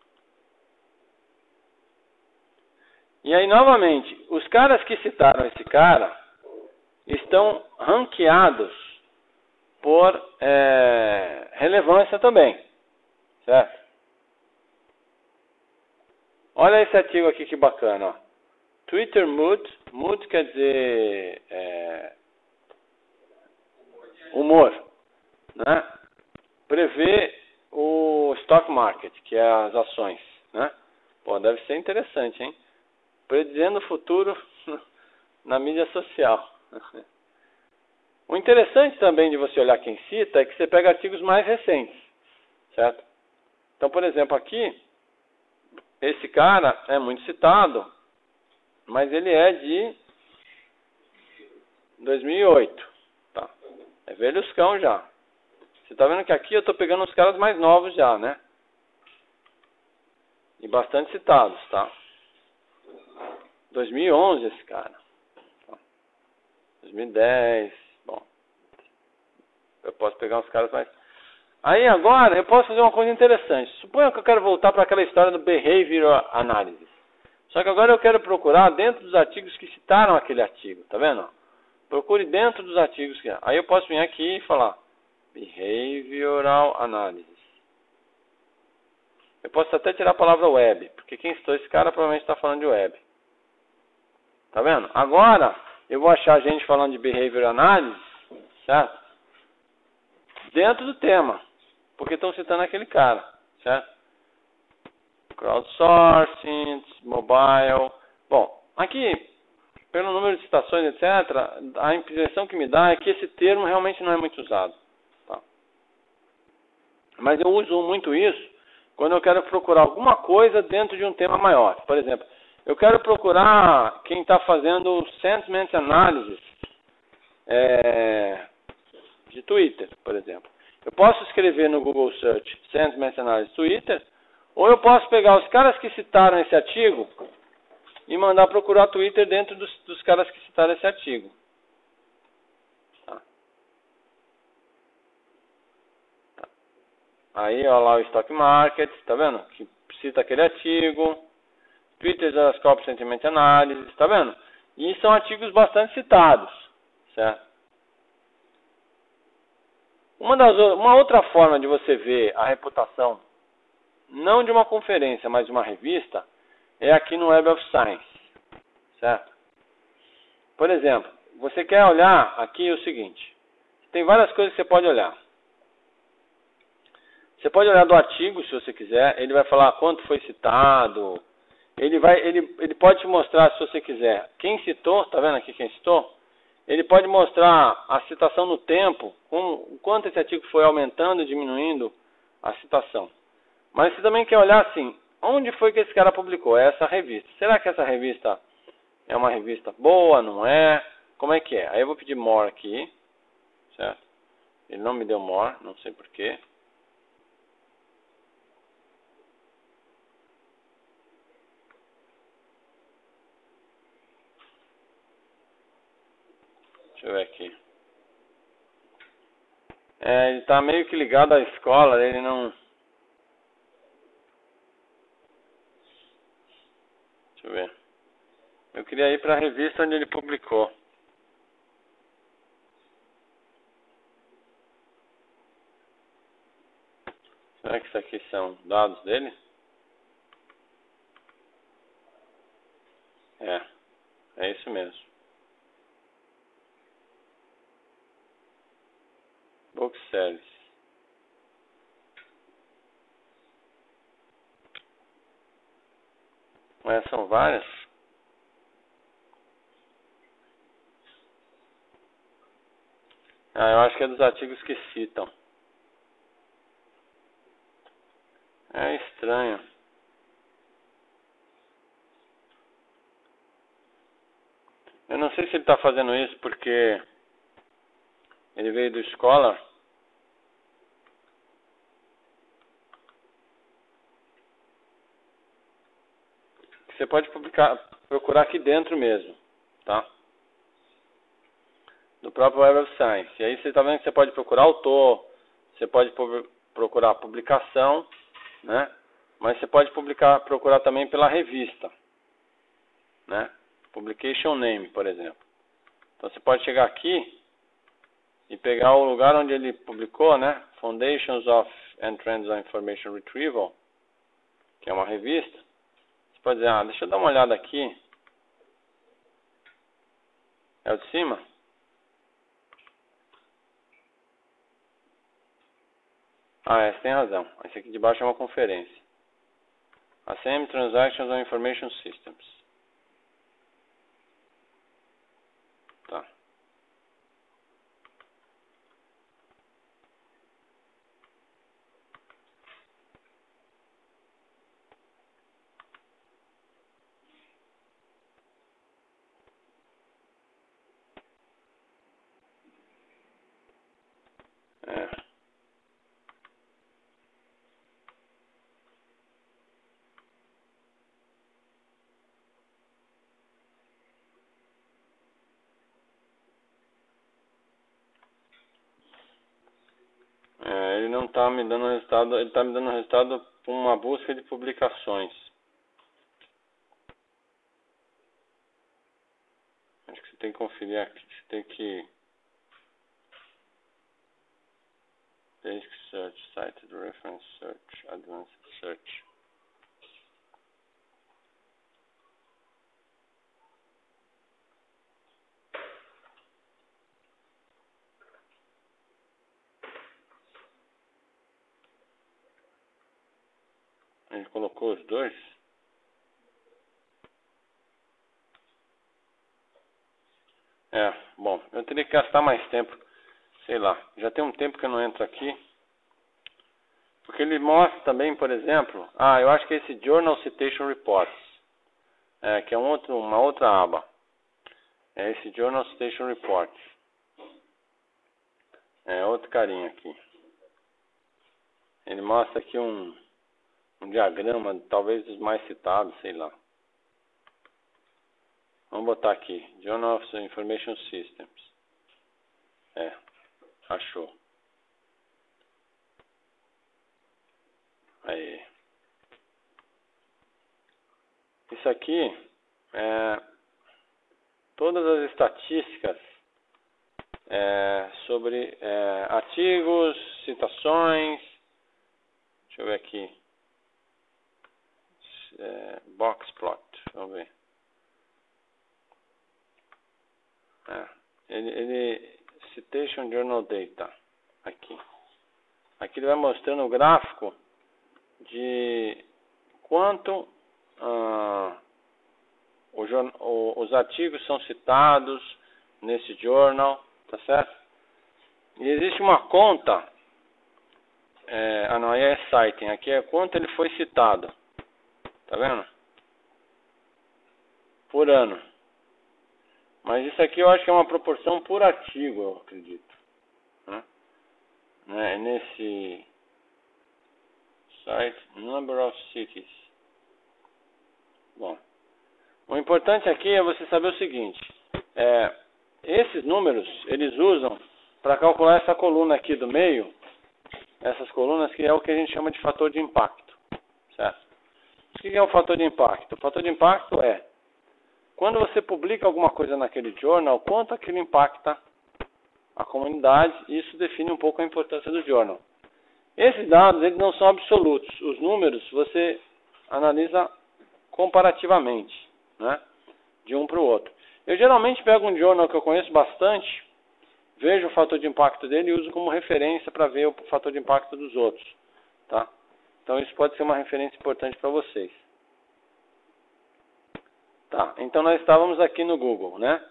E aí, novamente, os caras que citaram esse cara estão ranqueados por relevância também, certo? Olha esse artigo aqui que bacana, ó. Twitter Mood quer dizer humor, né? Prevê o stock market, que é as ações, né? Pô, deve ser interessante, hein? Predizendo o futuro na mídia social. O interessante também de você olhar quem cita é que você pega artigos mais recentes, certo? Então, por exemplo, aqui, esse cara é muito citado, mas ele é de 2008, tá? É velhoscão já. Você tá vendo que aqui eu estou pegando os caras mais novos já, né? E bastante citados, tá? 2011 esse cara. 2010, bom. Eu posso pegar uns caras mais... Aí agora eu posso fazer uma coisa interessante. Suponha que eu quero voltar para aquela história do Behavioral Analysis. Só que agora eu quero procurar dentro dos artigos que citaram aquele artigo, tá vendo? Procure dentro dos artigos que... Aí eu posso vir aqui e falar Behavioral Analysis. Eu posso até tirar a palavra web, porque quem citou esse cara provavelmente está falando de web. Tá vendo? Agora eu vou achar gente falando de Behavioral Analysis, certo? Dentro do tema, porque estão citando aquele cara, certo? Crowdsourcing, mobile. Bom, aqui, pelo número de citações, etc., a impressão que me dá é que esse termo realmente não é muito usado. Tá? Mas eu uso muito isso quando eu quero procurar alguma coisa dentro de um tema maior. Por exemplo, eu quero procurar quem está fazendo Sentiment Analysis de Twitter, por exemplo. Eu posso escrever no Google Search Sentiment Analysis Twitter, ou eu posso pegar os caras que citaram esse artigo e mandar procurar Twitter dentro dos caras que citaram esse artigo. Tá. Tá. Aí, olha lá o Stock Market, tá vendo? Que cita aquele artigo. Twitter Corporate Sentiment Analysis, tá vendo? E são artigos bastante citados, certo? Uma outra forma de você ver a reputação, não de uma conferência, mas de uma revista, é aqui no Web of Science, certo? Por exemplo, você quer olhar aqui o seguinte, tem várias coisas que você pode olhar. Você pode olhar do artigo, se você quiser. Ele vai falar quanto foi citado. Ele pode te mostrar, se você quiser, quem citou. Tá vendo aqui quem citou? Ele pode mostrar a citação no tempo, o quanto esse artigo foi aumentando e diminuindo a citação. Mas você também quer olhar assim, onde foi que esse cara publicou? É essa revista. Será que essa revista é uma revista boa, não é? Como é que é? Aí eu vou pedir more aqui, certo? Ele não me deu more, não sei porquê. Deixa eu ver aqui. Ele está meio que ligado à escola, ele não... Deixa eu ver. Eu queria ir para a revista onde ele publicou. Será que isso aqui são dados dele? É isso mesmo. Booksellers. Mas são várias? Eu acho que é dos artigos que citam. É estranho. Eu não sei se ele está fazendo isso porque ele veio do Scholar. Você pode procurar aqui dentro mesmo, tá? Do próprio Web of Science. E aí você está vendo que você pode procurar autor, você pode procurar publicação, né? Mas você pode procurar também pela revista, né? Publication name, por exemplo. Então você pode chegar aqui e pegar o lugar onde ele publicou, né? Foundations of and Trends on Information Retrieval, que é uma revista. Você pode dizer, deixa eu dar uma olhada aqui. É o de cima? Você tem razão. Esse aqui de baixo é uma conferência. ACM Transactions on Information Systems. Tá. Ele não está me dando resultado, ele está me dando resultado por uma busca de publicações. Acho que você tem que conferir aqui, você tem que... Basic Search, Cited Reference Search, Advanced Search. Ele colocou os dois. Bom, eu teria que gastar mais tempo. Sei lá, já tem um tempo que eu não entro aqui. Porque ele mostra também, por exemplo... eu acho que é esse Journal Citation Reports. Que é uma outra aba. É esse Journal Citation Reports. É outro carinha aqui. Ele mostra aqui um diagrama, talvez dos mais citados, sei lá. Vamos botar aqui, Journal of Information Systems. Achou. Aí. Isso aqui é todas as estatísticas sobre artigos, citações. Deixa eu ver aqui. Boxplot, vamos ver. Citation Journal Data, aqui. Aqui ele vai mostrando o gráfico de quanto os artigos são citados nesse journal, tá certo? E existe uma conta, não, aí é citing, aqui é quanto ele foi citado, tá vendo? Por ano. Mas isso aqui eu acho que é uma proporção por artigo, eu acredito, né? Nesse site, number of cities. Bom, o importante aqui é você saber o seguinte, esses números eles usam para calcular essa coluna aqui do meio, essas colunas, que é o que a gente chama de fator de impacto, certo? O que é o fator de impacto? O fator de impacto é quando você publica alguma coisa naquele jornal, quanto aquilo impacta a comunidade, e isso define um pouco a importância do jornal. Esses dados, eles não são absolutos. Os números você analisa comparativamente, né, de um para o outro. Eu geralmente pego um jornal que eu conheço bastante, vejo o fator de impacto dele e uso como referência para ver o fator de impacto dos outros, tá? Então isso pode ser uma referência importante para vocês. Tá, então nós estávamos aqui no Google, né?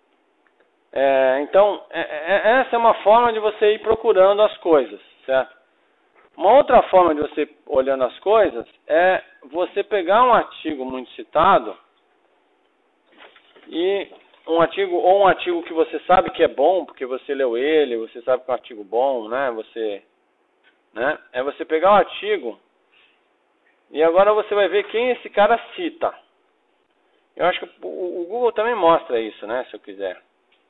Então, essa é uma forma de você ir procurando as coisas, certo? Uma outra forma de você olhando as coisas é você pegar um artigo muito citado e um artigo que você sabe que é bom, porque você leu ele, você sabe que é um artigo bom, né? Você pegar o artigo e agora você vai ver quem esse cara cita. Eu acho que o Google também mostra isso, né? Se eu quiser.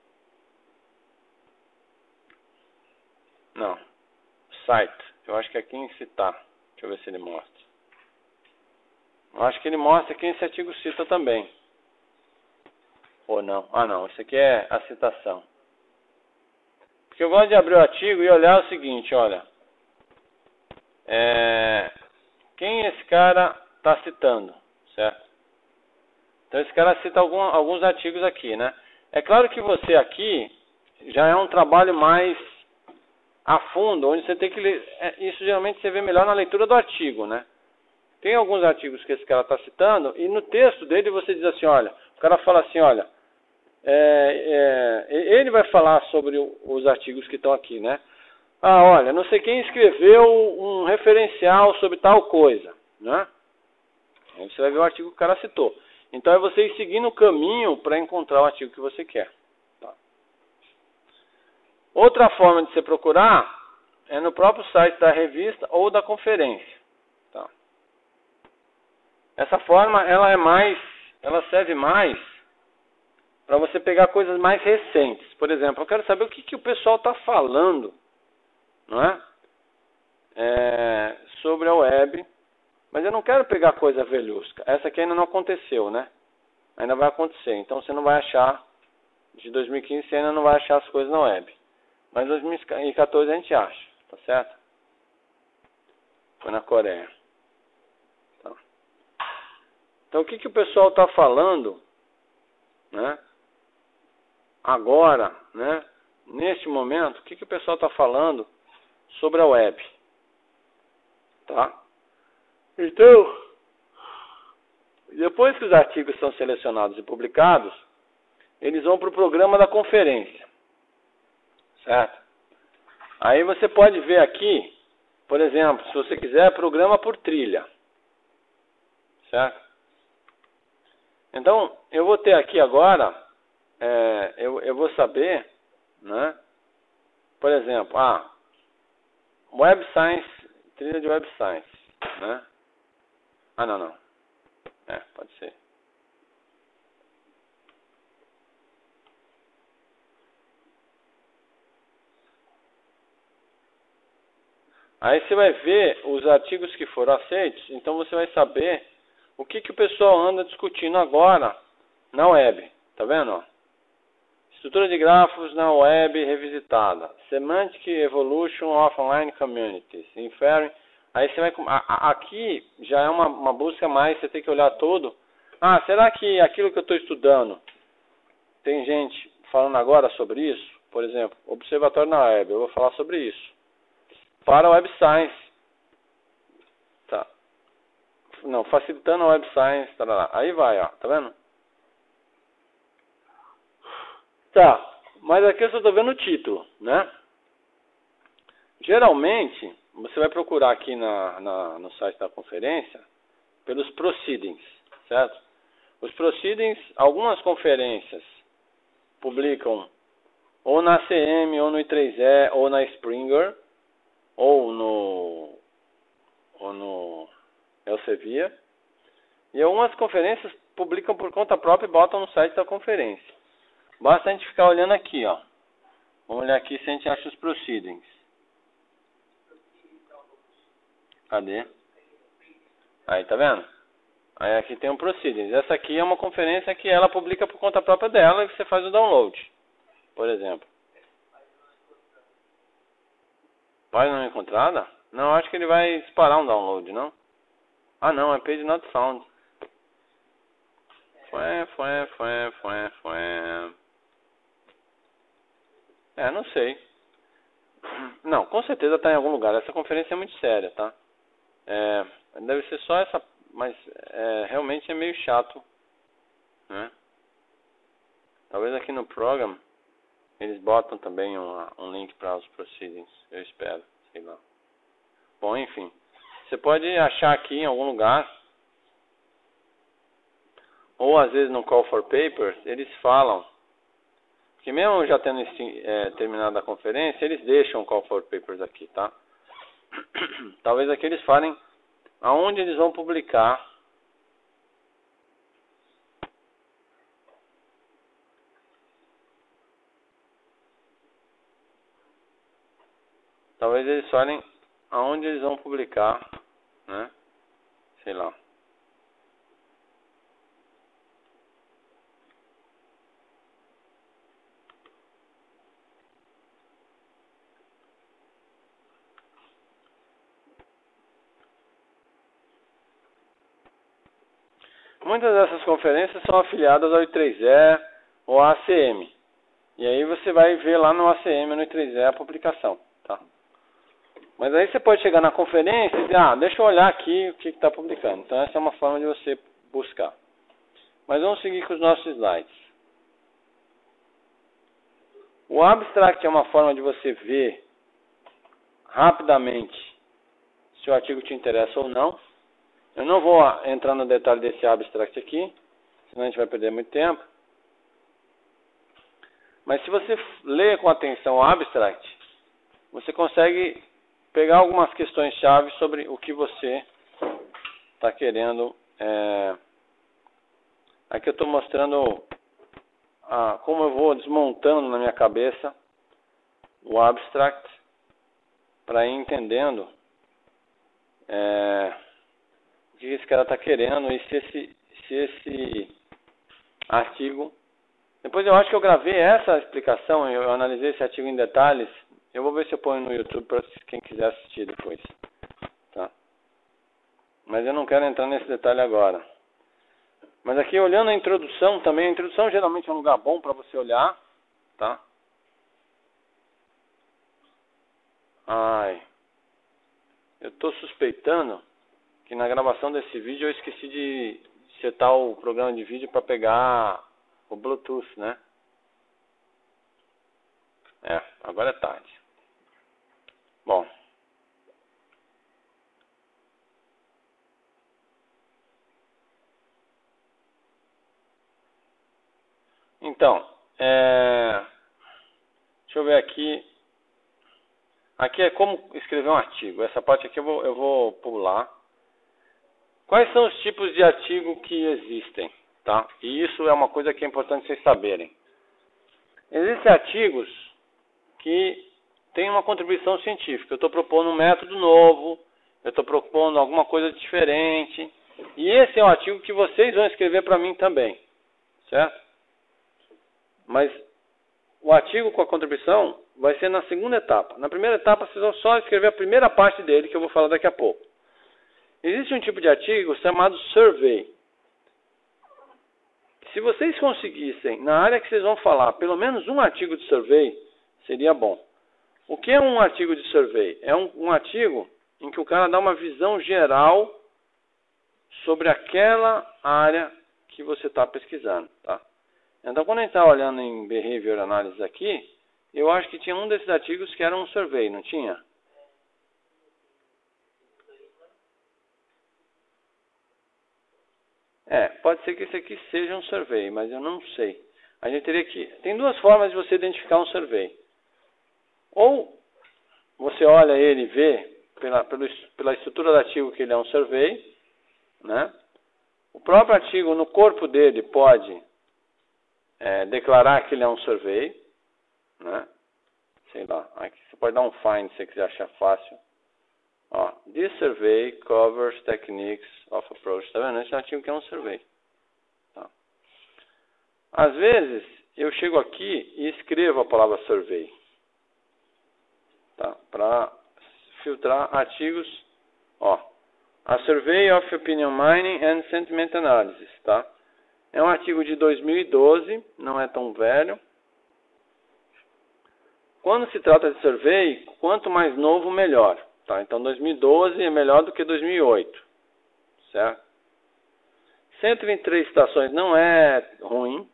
Não. Site. Eu acho que é quem citar. Deixa eu ver se ele mostra. Eu acho que ele mostra quem esse artigo cita também. Ou não. Ah, não. Isso aqui é a citação. Porque eu gosto de abrir o artigo e olhar o seguinte, olha. Quem esse cara está citando, certo? Então esse cara cita alguns artigos aqui, né? É claro que você aqui já é um trabalho mais a fundo, onde você tem que ler. Isso geralmente você vê melhor na leitura do artigo, né? Tem alguns artigos que esse cara está citando e no texto dele você diz assim, olha, o cara fala assim, olha, ele vai falar sobre os artigos que estão aqui, né? Ah, olha, não sei quem escreveu um referencial sobre tal coisa, né? Aí você vai ver o artigo que o cara citou. Então é você ir seguindo o caminho para encontrar o artigo que você quer. Tá? Outra forma de você procurar é no próprio site da revista ou da conferência. Tá? Essa forma ela serve mais para você pegar coisas mais recentes. Por exemplo, eu quero saber o que o pessoal está falando, não é? Sobre a web. Mas eu não quero pegar coisa velhusca. Essa aqui ainda não aconteceu, né? Ainda vai acontecer. Então você não vai achar, de 2015 você ainda não vai achar as coisas na web. Mas em 2014 a gente acha, tá certo? Foi na Coreia. Tá. Então o que o pessoal está falando, né? Agora, né? Neste momento, o que o pessoal está falando sobre a web? Tá? Então, depois que os artigos são selecionados e publicados, eles vão para o programa da conferência, certo? Aí você pode ver aqui, por exemplo, se você quiser, programa por trilha, certo? Então, eu vou ter aqui agora, eu vou saber, né? Por exemplo, Web Science, trilha de Web Science, né? Ah, não. Pode ser. Aí você vai ver os artigos que foram aceitos, então você vai saber o que o pessoal anda discutindo agora na web. Tá vendo? Ó? Estrutura de grafos na web revisitada. Semantic Evolution of Online Communities. Inferring. Aí você vai... Aqui já é uma busca mais, você tem que olhar todo. Será que aquilo que eu estou estudando, tem gente falando agora sobre isso? Por exemplo, observatório na web, eu vou falar sobre isso. para a Web Science. Tá. Não, facilitando a Web Science. Tarará. Aí vai, ó. Tá vendo? Tá. Mas aqui eu só estou vendo o título, né? Geralmente, você vai procurar aqui no site da conferência pelos proceedings, certo? Os proceedings, algumas conferências publicam ou na ACM, ou no I3E, ou na Springer, ou no Elsevier. E algumas conferências publicam por conta própria e botam no site da conferência. Basta a gente ficar olhando aqui, ó. Vamos olhar aqui se a gente acha os proceedings. Cadê? Aí, tá vendo? Aí aqui tem um proceedings. Essa aqui é uma conferência que ela publica por conta própria dela e você faz o download. Por exemplo. Página não encontrada? Não, acho que ele vai disparar um download, não? Ah, não, é page not found. Não sei. Não, com certeza está em algum lugar. Essa conferência é muito séria, tá? Deve ser só essa, mas realmente é meio chato, né? Talvez aqui no program eles botam também um link para os proceedings. Eu espero, sei lá. Bom, enfim. Você pode achar aqui em algum lugar, ou às vezes no Call for Papers, eles falam que mesmo já tendo terminado a conferência, eles deixam o Call for Papers aqui, tá? Talvez aqui eles falem aonde eles vão publicar. Talvez eles falem aonde eles vão publicar, né? Sei lá. Muitas dessas conferências são afiliadas ao I3E ou à ACM. E aí você vai ver lá no ACM ou no I3E a publicação, tá? Mas aí você pode chegar na conferência e dizer, deixa eu olhar aqui o que está publicando. Então essa é uma forma de você buscar. Mas vamos seguir com os nossos slides. O abstract é uma forma de você ver rapidamente se o artigo te interessa ou não. Eu não vou entrar no detalhe desse abstract aqui, senão a gente vai perder muito tempo. Mas se você ler com atenção o abstract, você consegue pegar algumas questões-chave sobre o que você está querendo. Aqui eu estou mostrando como eu vou desmontando na minha cabeça o abstract para ir entendendo o que esse cara está querendo e se esse artigo... Depois eu acho que eu gravei essa explicação, eu analisei esse artigo em detalhes. Eu vou ver se eu ponho no YouTube para quem quiser assistir depois. Tá? Mas eu não quero entrar nesse detalhe agora. Mas aqui olhando a introdução também, a introdução geralmente é um lugar bom para você olhar. Tá? Eu estou suspeitando que na gravação desse vídeo eu esqueci de setar o programa de vídeo para pegar o Bluetooth, né? Agora é tarde. Bom. Então, deixa eu ver aqui. Aqui é como escrever um artigo. Essa parte aqui eu vou pular. Quais são os tipos de artigo que existem? Tá? E isso é uma coisa que é importante vocês saberem. Existem artigos que têm uma contribuição científica. Eu estou propondo um método novo, eu estou propondo alguma coisa diferente. E esse é um artigo que vocês vão escrever para mim também. Certo? Mas o artigo com a contribuição vai ser na segunda etapa. Na primeira etapa vocês vão só escrever a primeira parte dele, que eu vou falar daqui a pouco. Existe um tipo de artigo chamado survey. Se vocês conseguissem, na área que vocês vão falar, pelo menos um artigo de survey, seria bom. O que é um artigo de survey? É um artigo em que o cara dá uma visão geral sobre aquela área que você está pesquisando, tá? Então, quando a gente está olhando em Behavior Analysis aqui, eu acho que tinha um desses artigos que era um survey, não tinha? Pode ser que esse aqui seja um survey, mas eu não sei. A gente teria que... Tem duas formas de você identificar um survey. Ou você olha ele e vê pela estrutura do artigo que ele é um survey, né? O próprio artigo, no corpo dele, pode declarar que ele é um survey, né? Sei lá, aqui você pode dar um find se você quiser achar fácil. Ó, this survey covers techniques of approach. Tá vendo? Esse é um artigo que é um survey. Tá. Às vezes, eu chego aqui e escrevo a palavra survey. Tá? Para filtrar artigos. Ó, a Survey of Opinion Mining and Sentiment Analysis. Tá? É um artigo de 2012, não é tão velho. Quando se trata de survey, quanto mais novo, melhor. Tá? Então, 2012 é melhor do que 2008. Certo? 123 citações não é ruim.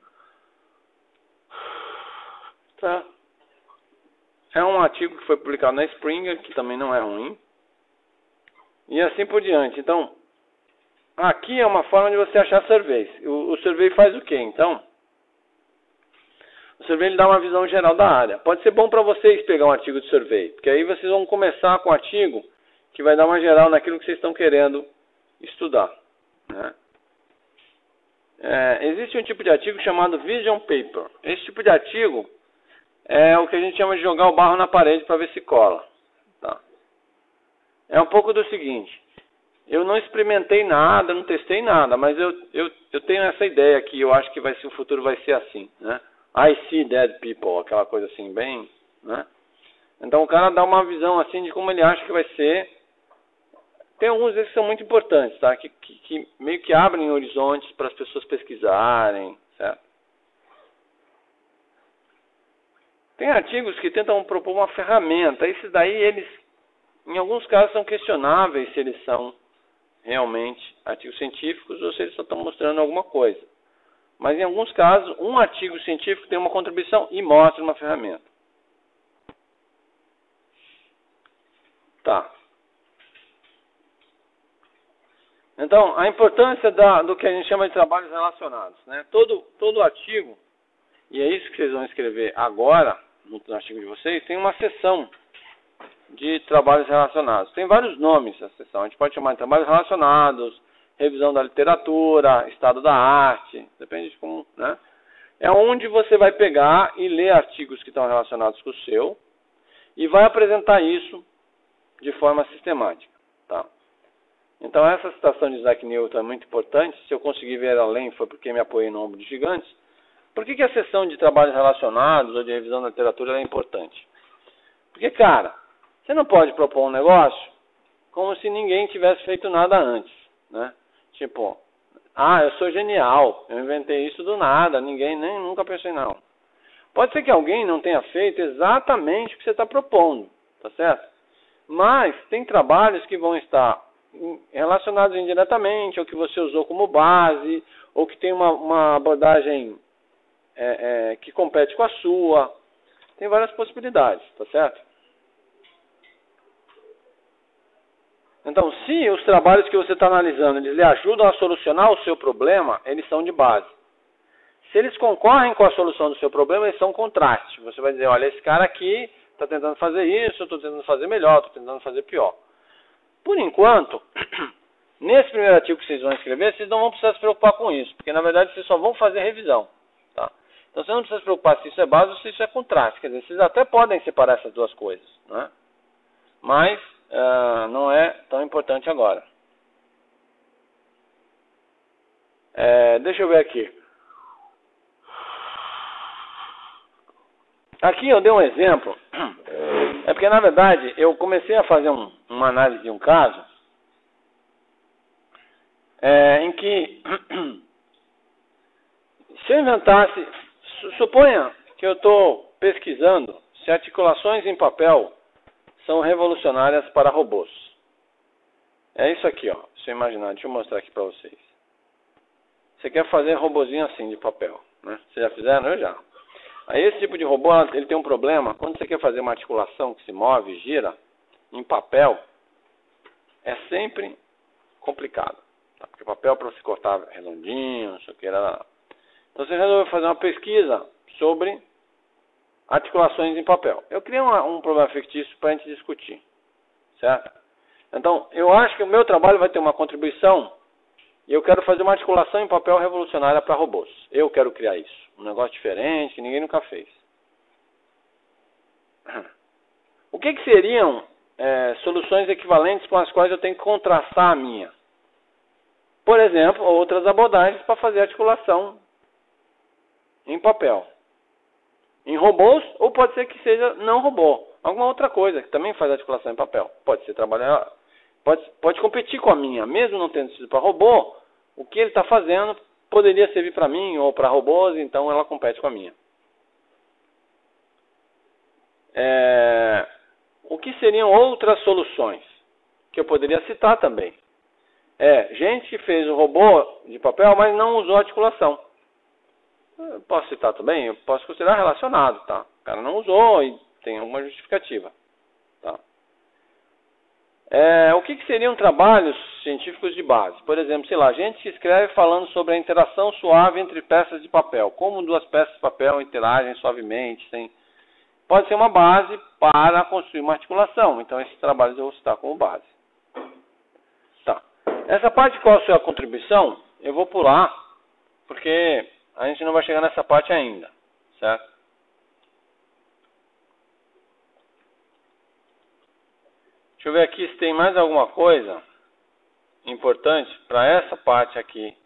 Tá? É um artigo que foi publicado na Springer, que também não é ruim. E assim por diante. Então, aqui é uma forma de você achar surveys. O survey faz o quê, então? O survey ele dá uma visão geral da área. Pode ser bom para vocês pegar um artigo de survey, porque aí vocês vão começar com um artigo que vai dar uma geral naquilo que vocês estão querendo estudar, né? Existe um tipo de artigo chamado Vision Paper. Esse tipo de artigo é o que a gente chama de jogar o barro na parede para ver se cola. Tá? É um pouco do seguinte: eu não experimentei nada, não testei nada, mas eu tenho essa ideia aqui, eu acho que o futuro vai ser assim, né? I see dead people, aquela coisa assim, bem, né? Então o cara dá uma visão assim de como ele acha que vai ser. Tem alguns desses que são muito importantes, tá? Que meio que abrem horizontes para as pessoas pesquisarem, certo? Tem artigos que tentam propor uma ferramenta. Esses daí, eles, em alguns casos, são questionáveis se eles são realmente artigos científicos ou se eles só estão mostrando alguma coisa. Mas em alguns casos, um artigo científico tem uma contribuição e mostra uma ferramenta. Tá. Então, a importância do que a gente chama de trabalhos relacionados, né? Todo artigo, e é isso que vocês vão escrever agora, no artigo de vocês, tem uma seção de trabalhos relacionados. Tem vários nomes essa seção. A gente pode chamar de trabalhos relacionados, revisão da literatura, estado da arte, depende de como, né? É onde você vai pegar e ler artigos que estão relacionados com o seu e vai apresentar isso de forma sistemática, tá? Então essa citação de Isaac Newton é muito importante. Se eu conseguir ver além foi porque me apoiei no ombro de gigantes. Por que a seção de trabalhos relacionados ou de revisão da literatura é importante? Porque, cara, você não pode propor um negócio como se ninguém tivesse feito nada antes, né? Tipo, eu sou genial, eu inventei isso do nada, ninguém nem nunca pensou em não. Pode ser que alguém não tenha feito exatamente o que você está propondo, tá certo? Mas tem trabalhos que vão estar relacionados indiretamente, ou que você usou como base, ou que tem uma abordagem que compete com a sua. Tem várias possibilidades, tá certo? Então, se os trabalhos que você está analisando, eles lhe ajudam a solucionar o seu problema, eles são de base. Se eles concorrem com a solução do seu problema, eles são contraste. Você vai dizer, olha, esse cara aqui está tentando fazer isso, eu estou tentando fazer melhor, estou tentando fazer pior. Por enquanto, nesse primeiro artigo que vocês vão escrever, vocês não vão precisar se preocupar com isso, porque na verdade vocês só vão fazer revisão. Tá? Então você não precisa se preocupar se isso é base ou se isso é contraste. Quer dizer, vocês até podem separar essas duas coisas, né? Mas não é tão importante agora. Deixa eu ver aqui. Aqui eu dei um exemplo. É porque, na verdade, eu comecei a fazer uma análise de um caso em que, se eu inventasse, suponha que eu estou pesquisando se articulações em papel são revolucionárias para robôs. É isso aqui, ó. Se eu imaginar, deixa eu mostrar aqui para vocês. Você quer fazer robozinho assim de papel, né? Vocês já fizeram? Eu já. Aí esse tipo de robô, ele tem um problema. Quando você quer fazer uma articulação que se move, gira, em papel, é sempre complicado. Tá? Porque papel para você cortar redondinho, não sei o que. Então você resolveu fazer uma pesquisa sobre articulações em papel. Eu criei um problema fictício para a gente discutir. Certo? Então, eu acho que o meu trabalho vai ter uma contribuição e eu quero fazer uma articulação em papel revolucionária para robôs. Eu quero criar isso. Um negócio diferente que ninguém nunca fez. O que seriam soluções equivalentes com as quais eu tenho que contrastar a minha? Por exemplo, outras abordagens para fazer articulação em papel. Em robôs, ou pode ser que seja não robô. Alguma outra coisa que também faz articulação em papel. Pode ser trabalhar, pode competir com a minha. Mesmo não tendo sido para robô, o que ele está fazendo poderia servir para mim ou para robôs, então ela compete com a minha. O que seriam outras soluções que eu poderia citar também? Gente que fez o robô de papel, mas não usou articulação. Eu posso citar também? Eu posso considerar relacionado, tá? O cara não usou e tem alguma justificativa. Tá? O que seriam trabalhos científicos de base? Por exemplo, sei lá, gente que escreve falando sobre a interação suave entre peças de papel. Como duas peças de papel interagem suavemente, pode ser uma base para construir uma articulação. Então, esses trabalhos eu vou citar como base. Tá. Essa parte qual a sua contribuição, eu vou pular, porque a gente não vai chegar nessa parte ainda. Certo? Deixa eu ver aqui se tem mais alguma coisa importante para essa parte aqui.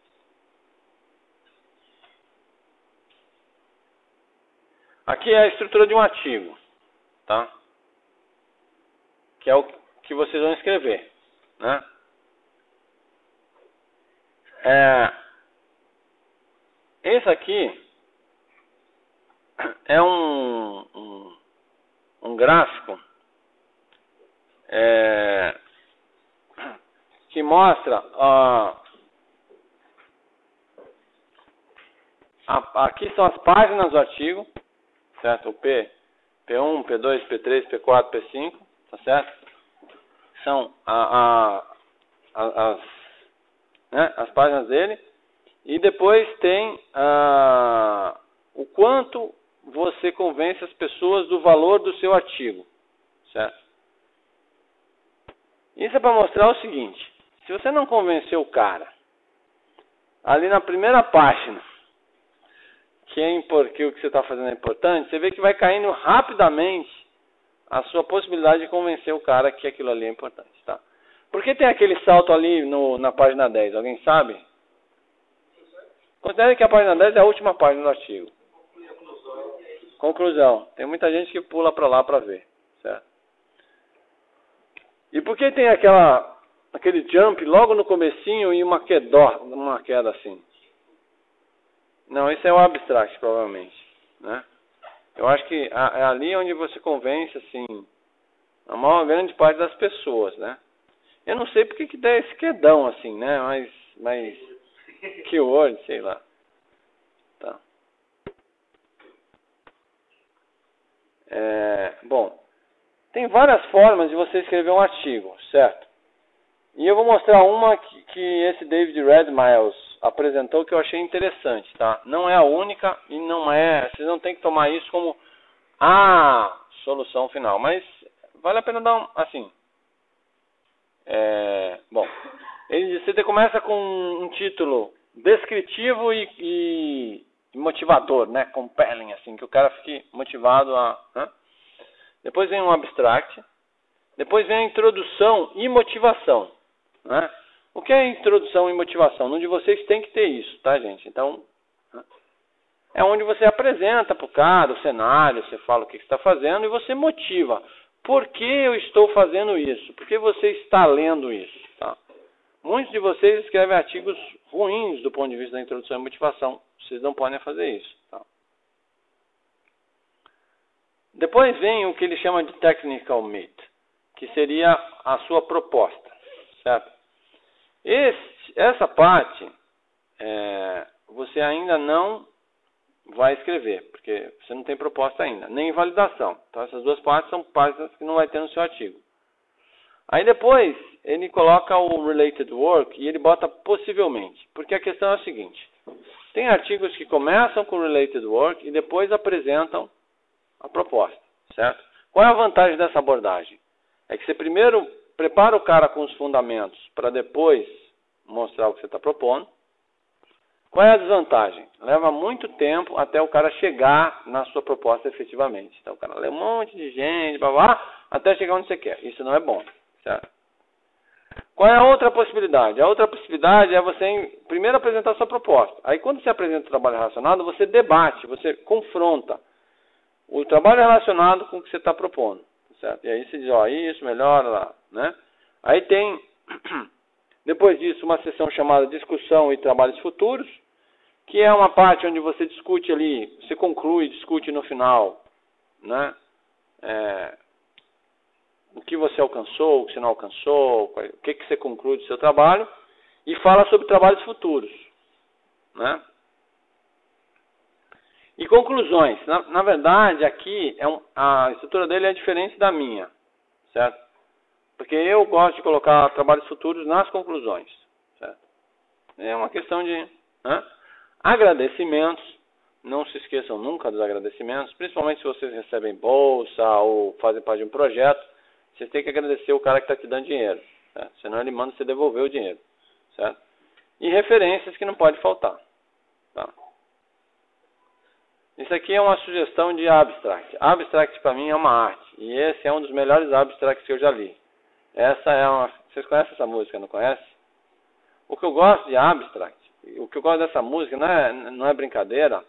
Aqui é a estrutura de um artigo, tá? Que é o que vocês vão escrever, né? Esse aqui é um gráfico que mostra aqui são as páginas do artigo, certo? O P1, P2, P3, P4, P5, tá certo? São as páginas dele. E depois tem o quanto você convence as pessoas do valor do seu artigo, certo? Isso é para mostrar o seguinte: se você não convenceu o cara ali na primeira página que o que você está fazendo é importante, você vê que vai caindo rapidamente a sua possibilidade de convencer o cara que aquilo ali é importante, tá? Por que tem aquele salto ali na página 10? Alguém sabe? Considere que a página 10 é a última página do artigo. Conclusão. Tem muita gente que pula para lá para ver, certo? E por que tem aquele jump logo no comecinho e uma queda assim? Não, isso é o abstract, provavelmente, né? Eu acho que é ali onde você convence, assim, a maior grande parte das pessoas, né? Eu não sei porque que dá esse quedão, assim, né? Mas keyword, sei lá. Tá. Bom, tem várias formas de você escrever um artigo, certo? E eu vou mostrar uma que esse David Redmiles apresentou que eu achei interessante, tá? Não é a única e vocês não tem que tomar isso como a solução final, mas vale a pena dar assim. Bom, você começa com um título descritivo e motivador, né? Compelling, assim, que o cara fique motivado né? Depois vem um abstract, depois vem a introdução e motivação, né? O que é introdução e motivação? Num de vocês tem que ter isso, tá, gente? Então, é onde você apresenta para o cara o cenário, você fala o que você está fazendo e você motiva. Por que eu estou fazendo isso? Por que você está lendo isso? Tá? Muitos de vocês escrevem artigos ruins do ponto de vista da introdução e motivação. Vocês não podem fazer isso. Tá? Depois vem o que ele chama de technical meat, que seria a sua proposta, certo? Essa parte você ainda não vai escrever, porque você não tem proposta ainda, nem validação. Então essas duas partes são partes que não vai ter no seu artigo. Aí depois ele coloca o related work e ele bota possivelmente, porque a questão é a seguinte: tem artigos que começam com related work e depois apresentam a proposta, certo? Qual é a vantagem dessa abordagem? É que você primeiro prepara o cara com os fundamentos para depois mostrar o que você está propondo. Qual é a desvantagem? Leva muito tempo até o cara chegar na sua proposta efetivamente. Então o cara lê um monte de gente, até chegar onde você quer. Isso não é bom, certo? Qual é a outra possibilidade? A outra possibilidade é você primeiro apresentar a sua proposta. Aí quando você apresenta o trabalho relacionado, você debate, você confronta o trabalho relacionado com o que você está propondo, certo? E aí você diz, ó, isso melhora lá, né? Aí tem, depois disso, uma sessão chamada discussão e trabalhos futuros, que é uma parte onde você discute ali, você conclui, discute no final, né? O que você alcançou, o que você não alcançou, o que você conclui do seu trabalho, e fala sobre trabalhos futuros, né? E conclusões. Na verdade, aqui a estrutura dele é diferente da minha, certo? Porque eu gosto de colocar trabalhos futuros nas conclusões, certo? É uma questão de agradecimentos. Não se esqueçam nunca dos agradecimentos, principalmente se vocês recebem bolsa ou fazem parte de um projeto. Vocês têm que agradecer o cara que está te dando dinheiro, certo? Senão ele manda você devolver o dinheiro, certo? E referências que não pode faltar, tá? Isso aqui é uma sugestão de abstract. Abstract para mim é uma arte. E esse é um dos melhores abstracts que eu já li. Vocês conhecem essa música, não conhecem? O que eu gosto de abstract, o que eu gosto dessa música não é brincadeira.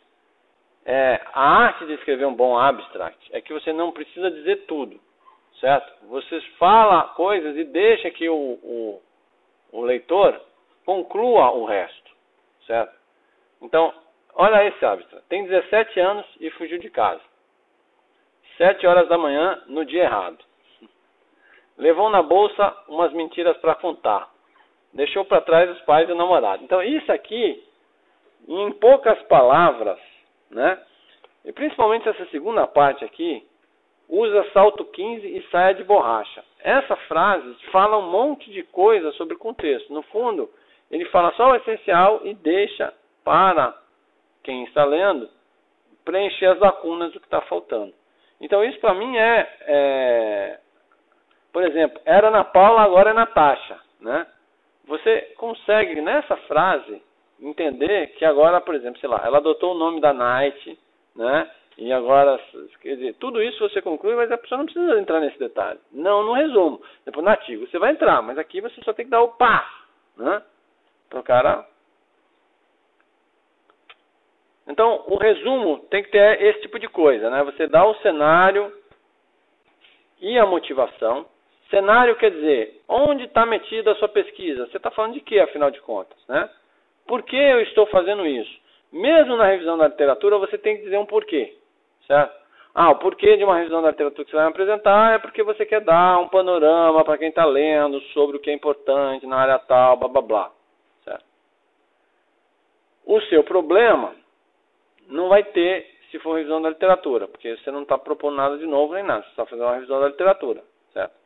A arte de escrever um bom abstract é que você não precisa dizer tudo, certo? Você fala coisas e deixa que o leitor conclua o resto, certo? Então, olha esse abstract. Tem 17 anos e fugiu de casa. 7 horas da manhã no dia errado. Levou na bolsa umas mentiras para contar. Deixou para trás os pais e o namorado. Então isso aqui, em poucas palavras, né? E principalmente essa segunda parte aqui, usa salto 15 e saia de borracha. Essa frase fala um monte de coisa sobre o contexto. No fundo, ele fala só o essencial e deixa para quem está lendo preencher as lacunas do que está faltando. Então isso para mim por exemplo, era Ana Paula, agora é Natasha, né? Você consegue nessa frase entender que agora, por exemplo, sei lá, ela adotou o nome da Night, né? E agora, quer dizer, tudo isso você conclui, mas a pessoa não precisa entrar nesse detalhe. Não no resumo. Depois no artigo você vai entrar, mas aqui você só tem que dar o pá, né? Para o cara. Então, o resumo tem que ter esse tipo de coisa, né? Você dá o cenário e a motivação. Cenário quer dizer, onde está metida a sua pesquisa? Você está falando de quê, afinal de contas, né? Por que eu estou fazendo isso? Mesmo na revisão da literatura, você tem que dizer um porquê, certo? O porquê de uma revisão da literatura que você vai apresentar é porque você quer dar um panorama para quem está lendo sobre o que é importante na área tal, blá, blá, blá, certo? O seu problema não vai ter se for revisão da literatura, porque você não está propondo nada de novo nem nada, você está fazendo uma revisão da literatura, certo?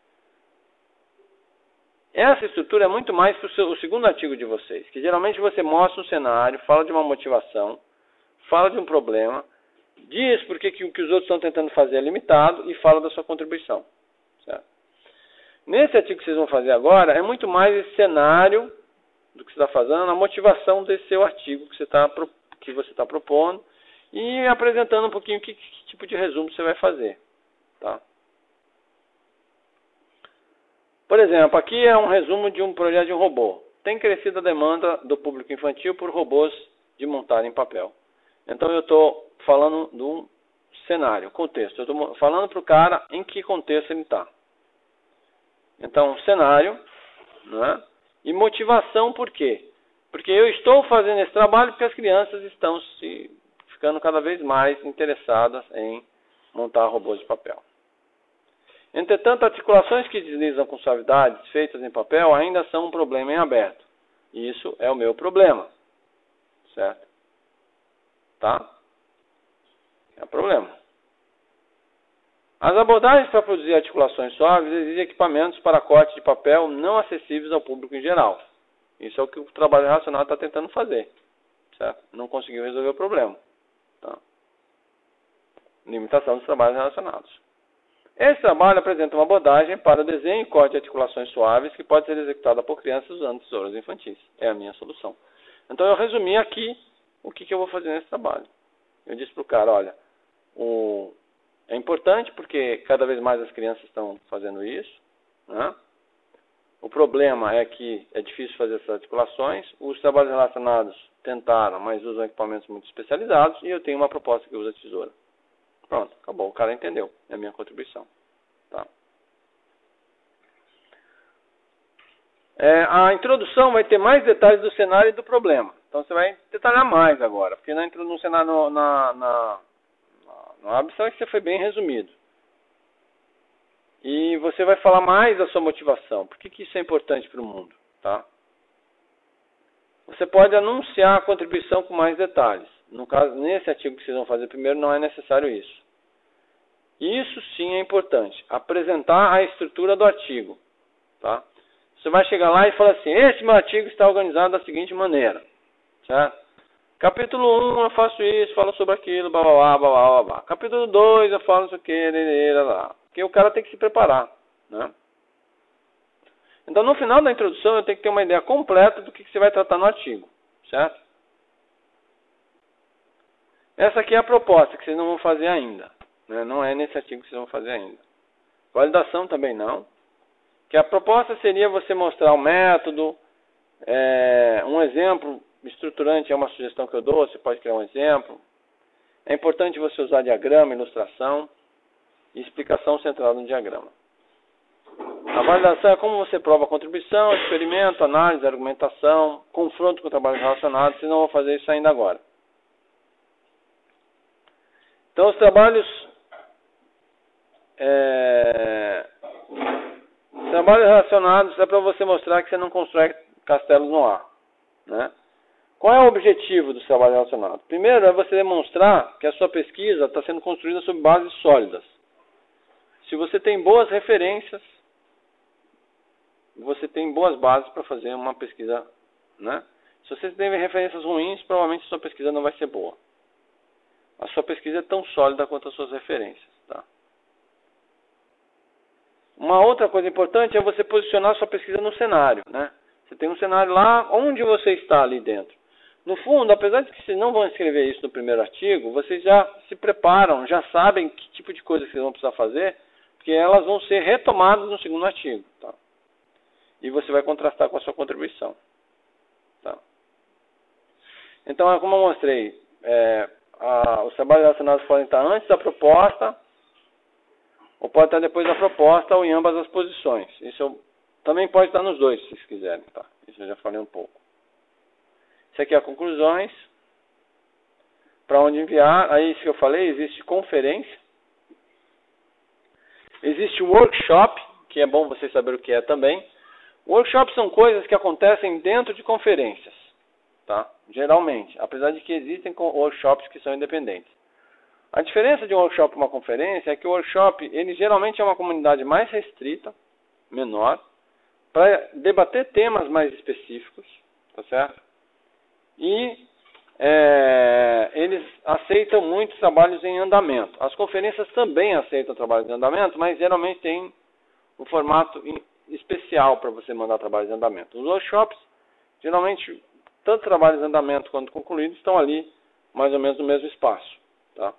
Essa estrutura é muito mais para o segundo artigo de vocês, que geralmente você mostra um cenário, fala de uma motivação, fala de um problema, diz porque o que os outros estão tentando fazer é limitado e fala da sua contribuição, certo? Nesse artigo que vocês vão fazer agora, é muito mais esse cenário do que você está fazendo, a motivação desse seu artigo que você está propondo e apresentando um pouquinho que tipo de resumo você vai fazer, tá? Por exemplo, aqui é um resumo de um projeto de um robô. Tem crescido a demanda do público infantil por robôs de montar em papel. Então eu estou falando de um cenário, contexto. Eu estou falando para o cara em que contexto ele está. Então, cenário, né? E motivação por quê? Porque eu estou fazendo esse trabalho porque as crianças estão ficando cada vez mais interessadas em montar robôs de papel. Entretanto, articulações que deslizam com suavidades feitas em papel ainda são um problema em aberto. Isso é o meu problema. Certo? Tá? É o problema. As abordagens para produzir articulações suaves exigem equipamentos para corte de papel não acessíveis ao público em geral. Isso é o que o trabalho relacionado está tentando fazer. Certo? Não conseguiu resolver o problema. Tá? Limitação dos trabalhos relacionados. Esse trabalho apresenta uma abordagem para desenho e corte de articulações suaves que pode ser executada por crianças usando tesouras infantis. É a minha solução. Então eu resumi aqui o que eu vou fazer nesse trabalho. Eu disse para o cara, olha, é importante porque cada vez mais as crianças estão fazendo isso. Né? O problema é que é difícil fazer essas articulações. Os trabalhos relacionados tentaram, mas usam equipamentos muito especializados e eu tenho uma proposta que usa tesoura. Pronto, acabou. O cara entendeu. É a minha contribuição. Tá? A introdução vai ter mais detalhes do cenário e do problema. Então você vai detalhar mais agora. Porque no cenário, na abstração é que você foi bem resumido. E você vai falar mais da sua motivação. Por que isso é importante para o mundo? Tá? Você pode anunciar a contribuição com mais detalhes. No caso, nesse artigo que vocês vão fazer primeiro, não é necessário isso. Isso sim é importante. Apresentar a estrutura do artigo. Tá? Você vai chegar lá e falar assim, este meu artigo está organizado da seguinte maneira. Certo? Capítulo 1 eu faço isso, falo sobre aquilo, blá, blá, blá, blá, blá, blá. Capítulo 2 eu falo isso aqui, blá, blá. Porque o cara tem que se preparar. Né? Então no final da introdução eu tenho que ter uma ideia completa do que você vai tratar no artigo. Certo? Essa aqui é a proposta que vocês não vão fazer ainda. Né? Não é nesse artigo que vocês vão fazer ainda. Validação também não. Que a proposta seria você mostrar o método, um exemplo estruturante é uma sugestão que eu dou, você pode criar um exemplo. É importante você usar diagrama, ilustração e explicação centrada no diagrama. A validação é como você prova a contribuição, experimento, análise, argumentação, confronto com trabalhos relacionados, vocês não vão fazer isso ainda agora. Então os trabalhos relacionados é para você mostrar que você não constrói castelos no ar. Né? Qual é o objetivo dos trabalhos relacionados? Primeiro é você demonstrar que a sua pesquisa está sendo construída sobre bases sólidas. Se você tem boas referências, você tem boas bases para fazer uma pesquisa. Né? Se você tem referências ruins, provavelmente a sua pesquisa não vai ser boa. A sua pesquisa é tão sólida quanto as suas referências. Tá? Uma outra coisa importante é você posicionar a sua pesquisa no cenário. Né? Você tem um cenário lá, onde você está ali dentro. No fundo, apesar de que vocês não vão escrever isso no primeiro artigo, vocês já se preparam, já sabem que tipo de coisa que vocês vão precisar fazer, porque elas vão ser retomadas no segundo artigo. Tá? E você vai contrastar com a sua contribuição. Tá? Então, como eu mostrei, os trabalhos relacionados podem estar antes da proposta, ou pode estar depois da proposta, ou em ambas as posições. Isso também pode estar nos dois, se vocês quiserem. Tá? Isso eu já falei um pouco. Isso aqui é conclusões. Para onde enviar. Aí, isso que eu falei, existe conferência. Existe workshop, que é bom vocês saberem o que é também. Workshops são coisas que acontecem dentro de conferências. Tá? Geralmente. Apesar de que existem workshops que são independentes. A diferença de um workshop para uma conferência é que o workshop, ele geralmente é uma comunidade mais restrita, menor, para debater temas mais específicos. Tá certo? E eles aceitam muitos trabalhos em andamento. As conferências também aceitam trabalhos em andamento, mas geralmente tem um formato especial para você mandar trabalhos em andamento. Os workshops, geralmente, tanto trabalhos em andamento quanto concluídos, estão ali mais ou menos no mesmo espaço. Tá?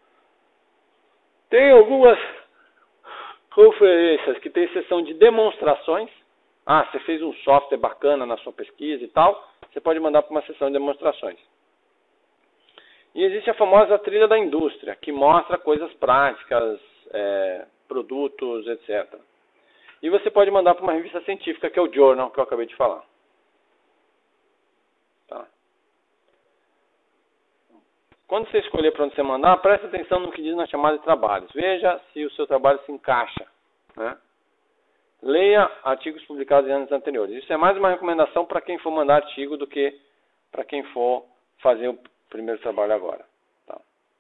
Tem algumas conferências que tem sessão de demonstrações. Você fez um software bacana na sua pesquisa e tal, você pode mandar para uma sessão de demonstrações. E existe a famosa trilha da indústria, que mostra coisas práticas, produtos, etc. E você pode mandar para uma revista científica, que é o Journal, que eu acabei de falar. Tá. quando você escolher para onde você mandar, preste atenção no que diz na chamada de trabalhos. Veja se o seu trabalho se encaixa, né? Leia artigos publicados em anos anteriores. Isso é mais uma recomendação para quem for mandar artigo do que para quem for fazer o primeiro trabalho agora. Tá?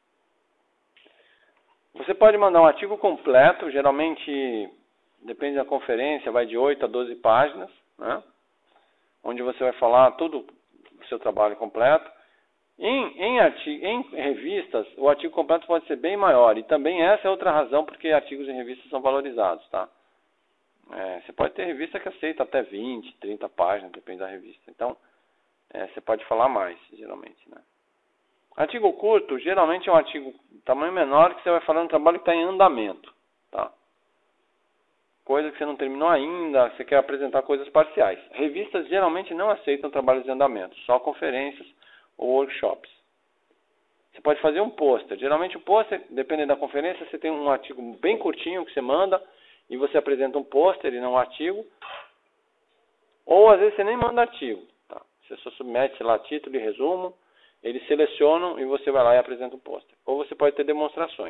Você pode mandar um artigo completo, geralmente, depende da conferência, vai de 8 a 12 páginas, né? Onde você vai falar todo o seu trabalho completo. Em revistas, o artigo completo pode ser bem maior. E também essa é outra razão porque artigos em revistas são valorizados, tá? Você pode ter revista que aceita até 20, 30 páginas, depende da revista. Então, você pode falar mais, geralmente, né? Artigo curto, geralmente é um artigo de tamanho menor que você vai falar um trabalho que está em andamento, tá? Coisa que você não terminou ainda, você quer apresentar coisas parciais. Revistas geralmente não aceitam trabalhos de andamento, só conferências ou workshops. Você pode fazer um pôster. Geralmente o pôster, dependendo da conferência, você tem um artigo bem curtinho que você manda e você apresenta um pôster e não um artigo. Ou às vezes você nem manda artigo. Tá? Você só submete lá título e resumo, eles selecionam e você vai lá e apresenta um pôster. Ou você pode ter demonstrações.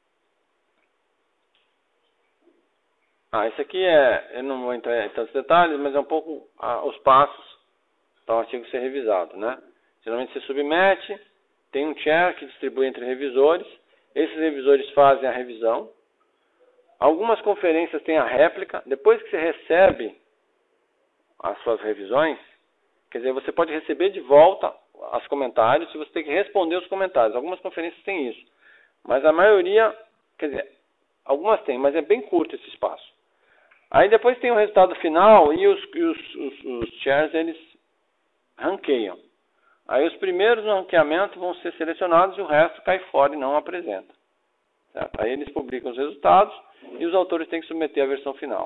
Esse aqui eu não vou entrar em tantos detalhes, mas é um pouco os passos para o artigo ser revisado, né? Geralmente você submete, tem um chair que distribui entre revisores, esses revisores fazem a revisão. Algumas conferências têm a réplica, depois que você recebe as suas revisões, quer dizer, você pode receber de volta os comentários e você tem que responder os comentários. Algumas conferências têm isso, mas a maioria, quer dizer, algumas têm, mas é bem curto esse espaço. Aí depois tem o resultado final e os chairs, eles ranqueiam. Aí os primeiros no ranqueamento vão ser selecionados e o resto cai fora e não apresenta. Certo? Aí eles publicam os resultados e os autores têm que submeter a versão final.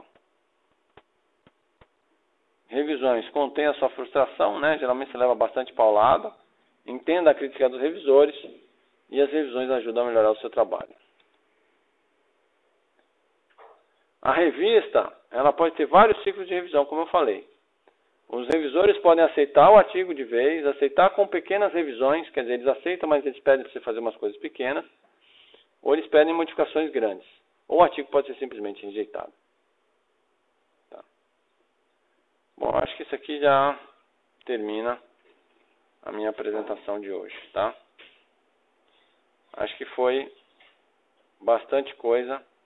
Revisões. Contém a sua frustração, né? Geralmente você leva bastante paulada. Entenda a crítica dos revisores e as revisões ajudam a melhorar o seu trabalho. A revista, ela pode ter vários ciclos de revisão, como eu falei. Os revisores podem aceitar o artigo de vez, aceitar com pequenas revisões, quer dizer, eles aceitam, mas eles pedem para você fazer umas coisas pequenas, ou eles pedem modificações grandes. Ou o artigo pode ser simplesmente rejeitado. Tá. Bom, acho que isso aqui já termina a minha apresentação de hoje, tá? Acho que foi bastante coisa